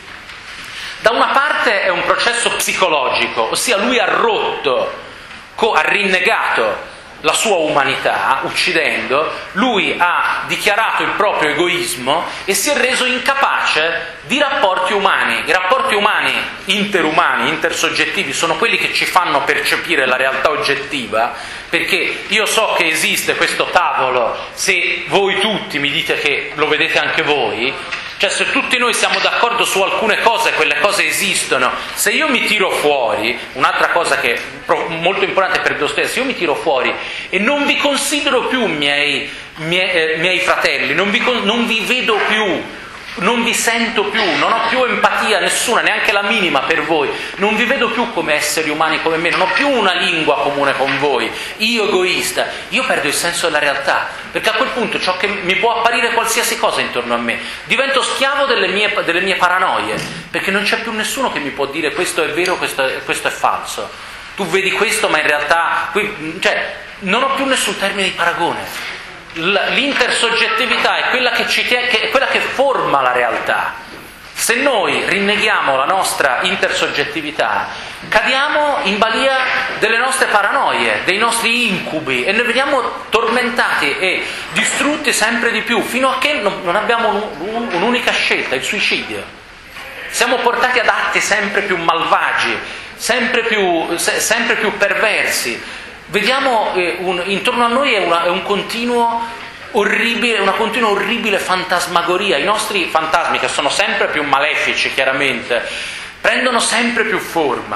Da una parte è un processo psicologico, ossia lui ha rotto, ha rinnegato la sua umanità, uccidendo, lui ha dichiarato il proprio egoismo e si è reso incapace di rapporti umani. I rapporti umani, interumani, intersoggettivi, sono quelli che ci fanno percepire la realtà oggettiva, perché io so che esiste questo tavolo, se voi tutti mi dite che lo vedete anche voi, cioè se tutti noi siamo d'accordo su alcune cose, quelle cose esistono. Se io mi tiro fuori, un'altra cosa che è molto importante per Dostoevskij, se io mi tiro fuori e non vi considero più miei fratelli, non vi vedo più, non vi sento più, non ho più empatia nessuna, neanche la minima per voi, non vi vedo più come esseri umani come me, non ho più una lingua comune con voi, io egoista, io perdo il senso della realtà, perché a quel punto ciò che mi può apparire qualsiasi cosa intorno a me, divento schiavo delle mie paranoie, perché non c'è più nessuno che mi può dire questo è vero, questo è falso, tu vedi questo ma in realtà, cioè non ho più nessun termine di paragone. L'intersoggettività è quella è quella che forma la realtà. Se noi rinneghiamo la nostra intersoggettività, cadiamo in balia delle nostre paranoie, dei nostri incubi e ne veniamo tormentati e distrutti sempre di più, fino a che non abbiamo un'unica scelta, il suicidio. Siamo portati ad atti sempre più malvagi, sempre più perversi. Vediamo intorno a noi è un continuo orribile, una continua orribile fantasmagoria. I nostri fantasmi, che sono sempre più malefici chiaramente, prendono sempre più forma.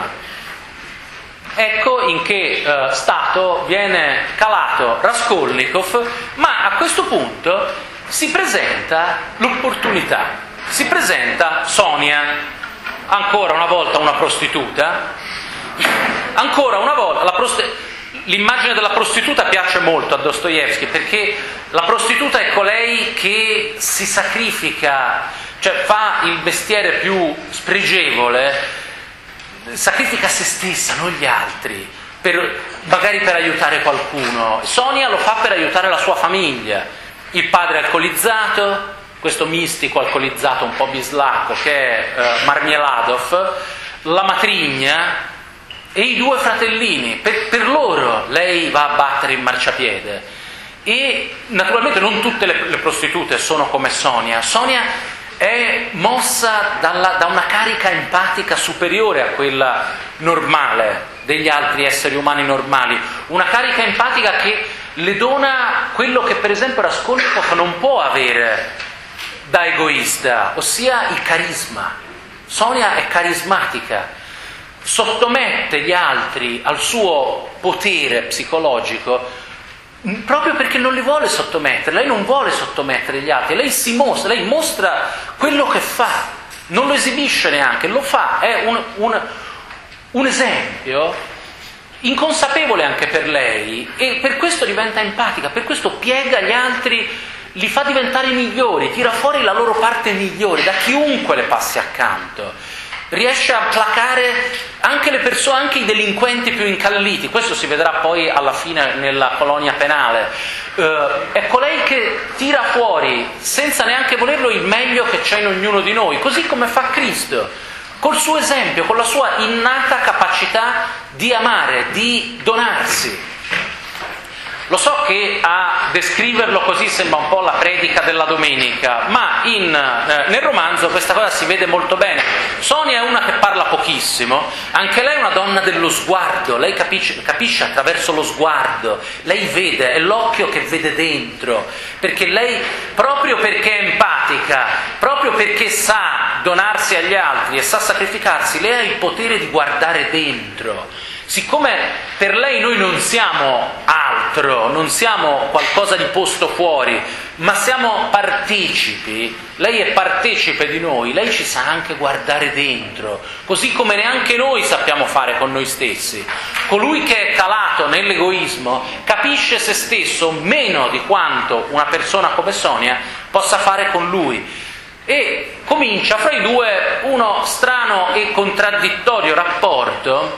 Ecco in che stato viene calato Raskolnikov, ma a questo punto si presenta l'opportunità, si presenta Sonia, ancora una volta una prostituta, ancora una volta l'immagine della prostituta piace molto a Dostoevskij, perché la prostituta è colei che si sacrifica, cioè fa il mestiere più spregevole, sacrifica se stessa, non gli altri, magari per aiutare qualcuno. Sonia lo fa per aiutare la sua famiglia, il padre alcolizzato, questo mistico alcolizzato un po' bislacco che è Marmeladov, la matrigna e i due fratellini. Per loro lei va a battere il marciapiede. E naturalmente non tutte le prostitute sono come Sonia. Sonia è mossa da una carica empatica superiore a quella normale degli altri esseri umani normali, una carica empatica che le dona quello che per esempio Raskolnikov non può avere da egoista, ossia il carisma. Sonia è carismatica, sottomette gli altri al suo potere psicologico proprio perché non li vuole sottomettere. Lei non vuole sottomettere gli altri, lei lei mostra quello che fa, non lo esibisce neanche, lo fa, è un esempio inconsapevole anche per lei, e per questo diventa empatica, per questo piega gli altri, li fa diventare migliori, tira fuori la loro parte migliore da chiunque le passi accanto. Riesce a placare anche le persone, anche i delinquenti più incalliti. Questo si vedrà poi alla fine nella colonia penale. È colei che tira fuori, senza neanche volerlo, il meglio che c'è in ognuno di noi, così come fa Cristo, col suo esempio, con la sua innata capacità di amare, di donarsi. Lo so che a descriverlo così sembra un po' la predica della domenica, ma nel romanzo questa cosa si vede molto bene. Sonia è una che parla pochissimo, anche lei è una donna dello sguardo, lei capisce attraverso lo sguardo, lei vede, è l'occhio che vede dentro, perché lei, proprio perché è empatica, proprio perché sa donarsi agli altri e sa sacrificarsi, lei ha il potere di guardare dentro. Siccome per lei noi non siamo altro, non siamo qualcosa di posto fuori, ma siamo partecipi, lei è partecipe di noi, lei ci sa anche guardare dentro, così come neanche noi sappiamo fare con noi stessi. Colui che è calato nell'egoismo capisce se stesso meno di quanto una persona come Sonia possa fare con lui. E comincia fra i due uno strano e contraddittorio rapporto.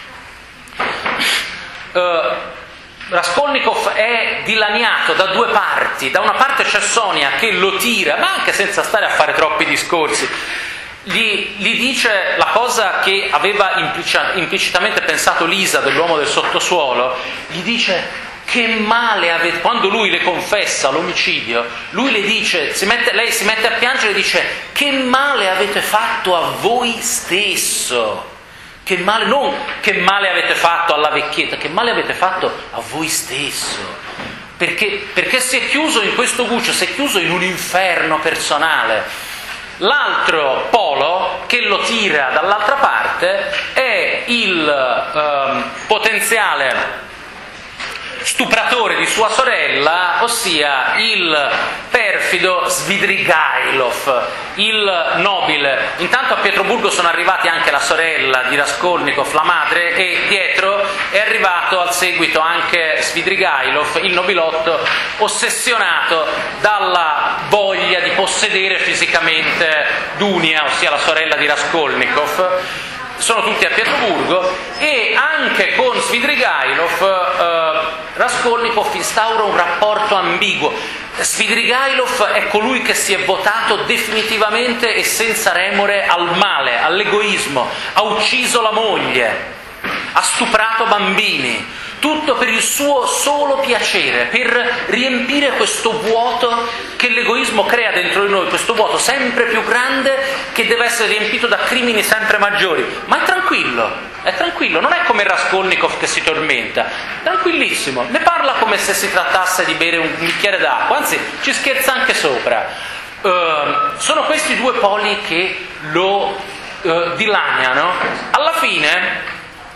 Raskolnikov è dilaniato da due parti. Da una parte c'è Sonia che lo tira, ma anche senza stare a fare troppi discorsi, gli dice la cosa che aveva implicitamente pensato Lisa dell'uomo del sottosuolo, gli dice: che male avete, quando lui le confessa l'omicidio, lui le dice, lei si mette a piangere e dice: che male avete fatto a voi stesso. Che male, non che male avete fatto alla vecchietta, che male avete fatto a voi stesso. Perché si è chiuso in questo guscio, si è chiuso in un inferno personale. L'altro polo che lo tira dall'altra parte è il potenziale stupratore di sua sorella, ossia il perfido Svidrigailov, il nobile. Intanto a Pietroburgo sono arrivati anche la sorella di Raskolnikov, la madre, e dietro è arrivato al seguito anche Svidrigailov, il nobilotto ossessionato dalla voglia di possedere fisicamente Dunia, ossia la sorella di Raskolnikov. Sono tutti a Pietroburgo, e anche con Svidrigailov Raskolnikov instaura un rapporto ambiguo. Svidrigailov è colui che si è votato definitivamente e senza remore al male, all'egoismo, ha ucciso la moglie, ha stuprato bambini, tutto per il suo solo piacere, per riempire questo vuoto che l'egoismo crea dentro di noi, questo vuoto sempre più grande che deve essere riempito da crimini sempre maggiori. Ma è tranquillo, non è come Raskolnikov che si tormenta, tranquillissimo, ne parla come se si trattasse di bere un bicchiere d'acqua, anzi ci scherza anche sopra. Sono questi due poli che lo dilaniano. Alla fine,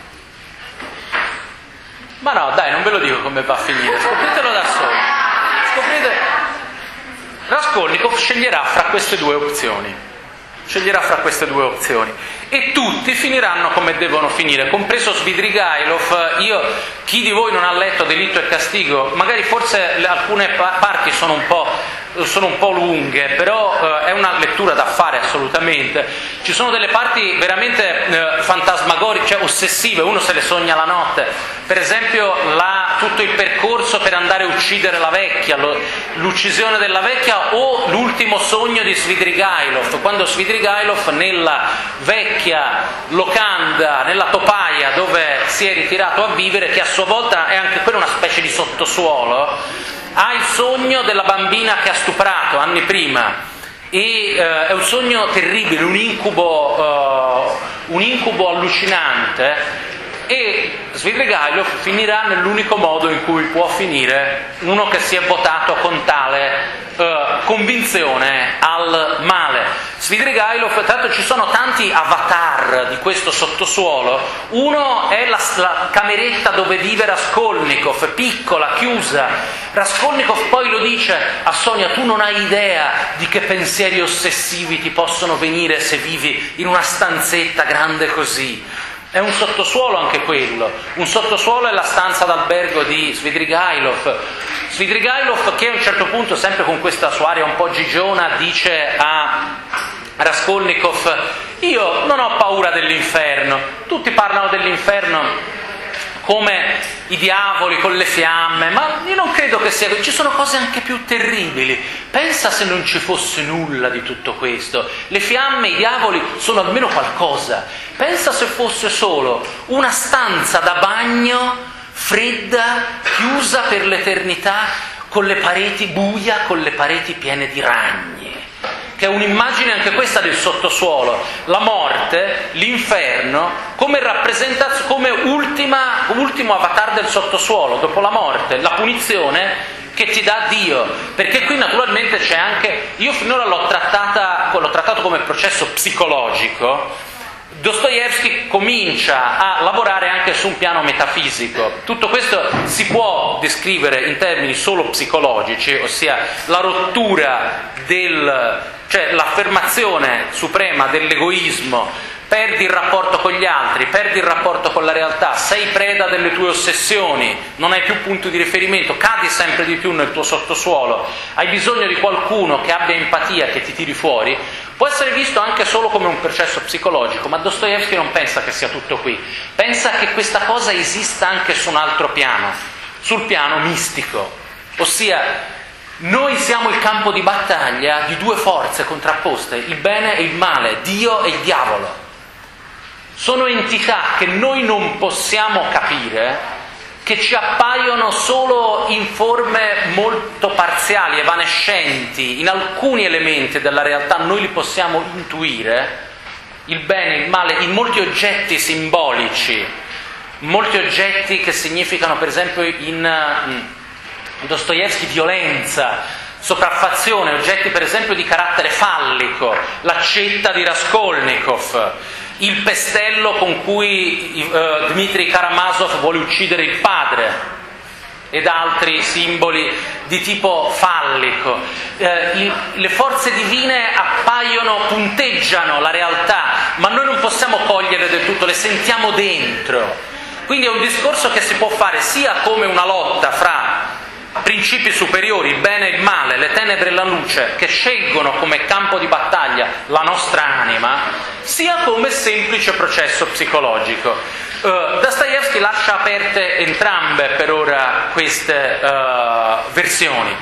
ma no, dai, non ve lo dico come va a finire, scopritelo da soli. Raskolnikov sceglierà fra queste due opzioni. E tutti finiranno come devono finire, compreso Svidrigailov. Chi di voi non ha letto Delitto e Castigo, magari forse alcune parti sono un po' lunghe, però è una lettura da fare assolutamente. Ci sono delle parti veramente fantasmagoriche, cioè ossessive, uno se le sogna la notte. Per esempio tutto il percorso per andare a uccidere la vecchia, l'uccisione della vecchia, o l'ultimo sogno di Svidrigailov, quando Svidrigailov nella vecchia locanda, nella topaia dove si è ritirato a vivere, che a sua volta è anche quella una specie di sottosuolo, ha il sogno della bambina che ha stuprato anni prima, e è un sogno terribile, un incubo allucinante, e Svidrigailov finirà nell'unico modo in cui può finire uno che si è votato con tale convinzione al male. Svidrigailov, tra l'altro ci sono tanti avatar di questo sottosuolo. Uno è la cameretta dove vive Raskolnikov, piccola, chiusa. Raskolnikov poi lo dice a Sonia: tu non hai idea di che pensieri ossessivi ti possono venire se vivi in una stanzetta grande così. È un sottosuolo anche quello. Un sottosuolo è la stanza d'albergo di Svidrigailov. Svidrigailov, che a un certo punto, sempre con questa sua aria un po' gigiona, dice a Raskolnikov: io non ho paura dell'inferno. Tutti parlano dell'inferno come i diavoli con le fiamme, ma io non credo che sia così. Ci sono cose anche più terribili. Pensa se non ci fosse nulla di tutto questo. Le fiamme, i diavoli sono almeno qualcosa. Pensa se fosse solo una stanza da bagno fredda, chiusa per l'eternità, con le pareti buia, con le pareti piene di ragni, che è un'immagine anche questa del sottosuolo. La morte, l'inferno, come rappresentazione, come ultimo avatar del sottosuolo, dopo la morte, la punizione che ti dà Dio. Perché qui naturalmente c'è anche, io finora l'ho trattato come processo psicologico. Dostoevskij comincia a lavorare anche su un piano metafisico. Tutto questo si può descrivere in termini solo psicologici, ossia la rottura cioè l'affermazione suprema dell'egoismo. Perdi il rapporto con gli altri, perdi il rapporto con la realtà, sei preda delle tue ossessioni, non hai più punto di riferimento, cadi sempre di più nel tuo sottosuolo, hai bisogno di qualcuno che abbia empatia, che ti tiri fuori. Può essere visto anche solo come un processo psicologico, ma Dostoevskij non pensa che sia tutto qui, pensa che questa cosa esista anche su un altro piano, sul piano mistico, ossia noi siamo il campo di battaglia di due forze contrapposte, il bene e il male, Dio e il diavolo. Sono entità che noi non possiamo capire, che ci appaiono solo in forme molto parziali, evanescenti. In alcuni elementi della realtà noi li possiamo intuire, il bene, il male, in molti oggetti simbolici, molti oggetti che significano, per esempio, in Dostoevskij violenza, sopraffazione, oggetti per esempio di carattere fallico, l'accetta di Raskolnikov, il pestello con cui Dmitry Karamazov vuole uccidere il padre ed altri simboli di tipo fallico. Le forze divine appaiono, punteggiano la realtà, ma noi non possiamo coglierle del tutto, le sentiamo dentro. Quindi è un discorso che si può fare sia come una lotta fra principi superiori, il bene e il male, le tenebre e la luce, che scelgono come campo di battaglia la nostra anima, sia come semplice processo psicologico. Dostoevskij lascia aperte entrambe per ora queste versioni.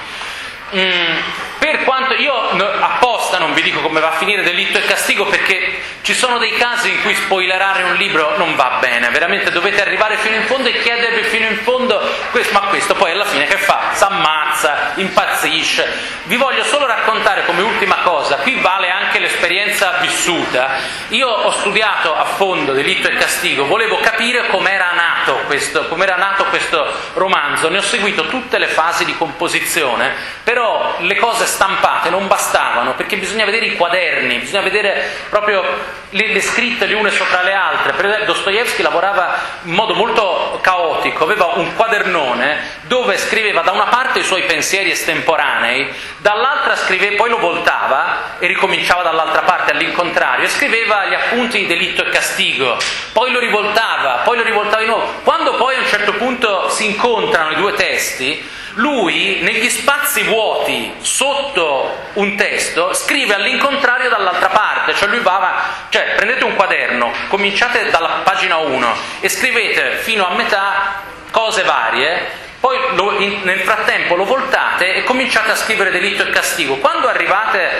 Per quanto io apposta non vi dico come va a finire Delitto e Castigo, perché ci sono dei casi in cui spoilerare un libro non va bene, veramente dovete arrivare fino in fondo e chiedervi fino in fondo ma questo poi alla fine che fa? S'ammazza, impazzisce. Vi voglio solo raccontare come ultima cosa, qui vale anche l'esperienza vissuta. Io ho studiato a fondo Delitto e Castigo, volevo capire com'era nato questo romanzo, ne ho seguito tutte le fasi di composizione, però le cose stampate non bastavano, perché bisogna vedere i quaderni, bisogna vedere proprio le scritte le une sopra le altre. Per esempio Dostoevskij lavorava in modo molto caotico, aveva un quadernone dove scriveva da una parte i suoi pensieri estemporanei, dall'altra scriveva, poi lo voltava e ricominciava dall'altra parte all'incontrario e scriveva gli appunti di Delitto e Castigo, poi lo rivoltava di nuovo. Quando poi a un certo punto si incontrano i due testi, lui negli spazi vuoti sotto un testo scrive all'incontrario dall'altra parte, cioè prendete un quaderno, cominciate dalla pagina 1 e scrivete fino a metà cose varie, poi nel frattempo lo voltate e cominciate a scrivere Delitto e Castigo. Quando arrivate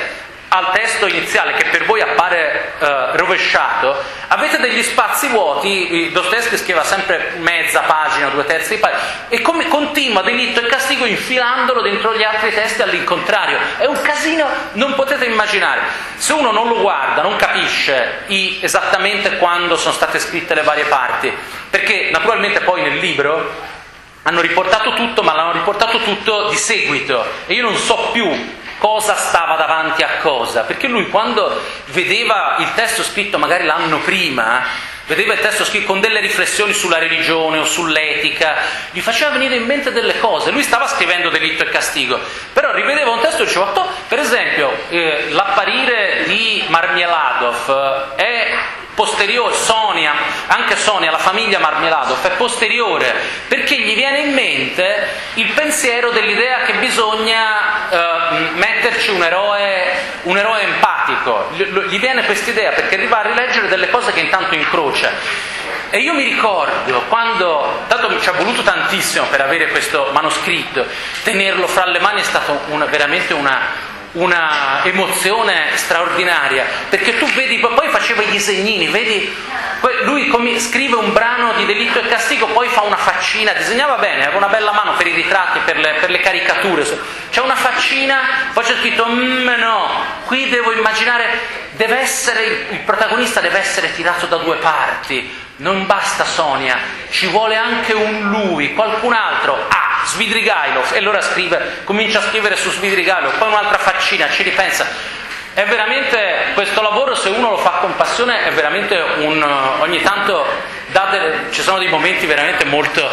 al testo iniziale, che per voi appare rovesciato, avete degli spazi vuoti. Dostoevskij scriveva sempre mezza pagina, 2/3 di pagina, e come continua Delitto e Castigo infilandolo dentro gli altri testi all'incontrario. È un casino, non potete immaginare. Se uno non lo guarda, non capisce esattamente quando sono state scritte le varie parti, perché naturalmente poi nel libro hanno riportato tutto, ma l'hanno riportato tutto di seguito, e io non so più cosa stava davanti a cosa, perché lui quando vedeva il testo scritto magari l'anno prima, vedeva il testo scritto con delle riflessioni sulla religione o sull'etica, gli faceva venire in mente delle cose. Lui stava scrivendo Delitto e Castigo, però rivedeva un testo e diceva, per esempio l'apparire di Marmeladov è posteriore, anche Sonia, la famiglia Marmeladov è posteriore, perché gli viene in mente il pensiero dell'idea che bisogna metterci un eroe empatico. Gli viene quest'idea perché arriva a rileggere delle cose che intanto incrocia. E io mi ricordo quando, tanto ci è voluto tantissimo per avere questo manoscritto, tenerlo fra le mani è stata veramente una emozione straordinaria, perché tu vedi, poi faceva i disegnini, vedi, lui scrive un brano di Delitto e Castigo, poi fa una faccina, disegnava bene, aveva una bella mano per i ritratti, per le caricature, c'è una faccina, poi c'è scritto no, qui devo immaginare, il protagonista deve essere tirato da due parti, non basta Sonia, ci vuole anche un lui, qualcun altro, Svidrigailov, e allora comincia a scrivere su Svidrigailov, poi un'altra faccina, ci ripensa. È veramente, questo lavoro, se uno lo fa con passione, è veramente ogni tanto ci sono dei momenti veramente molto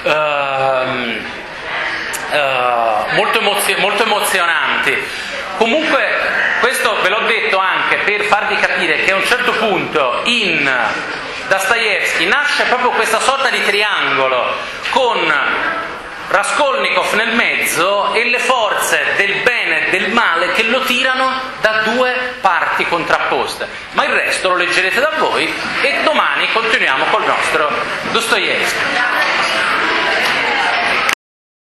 emozionanti. Comunque questo ve l'ho detto anche per farvi capire che a un certo punto in Dostoevskij nasce proprio questa sorta di triangolo con Raskolnikov nel mezzo e le forze del bene e del male che lo tirano da due parti contrapposte. Ma il resto lo leggerete da voi, e domani continuiamo col nostro Dostoevskij.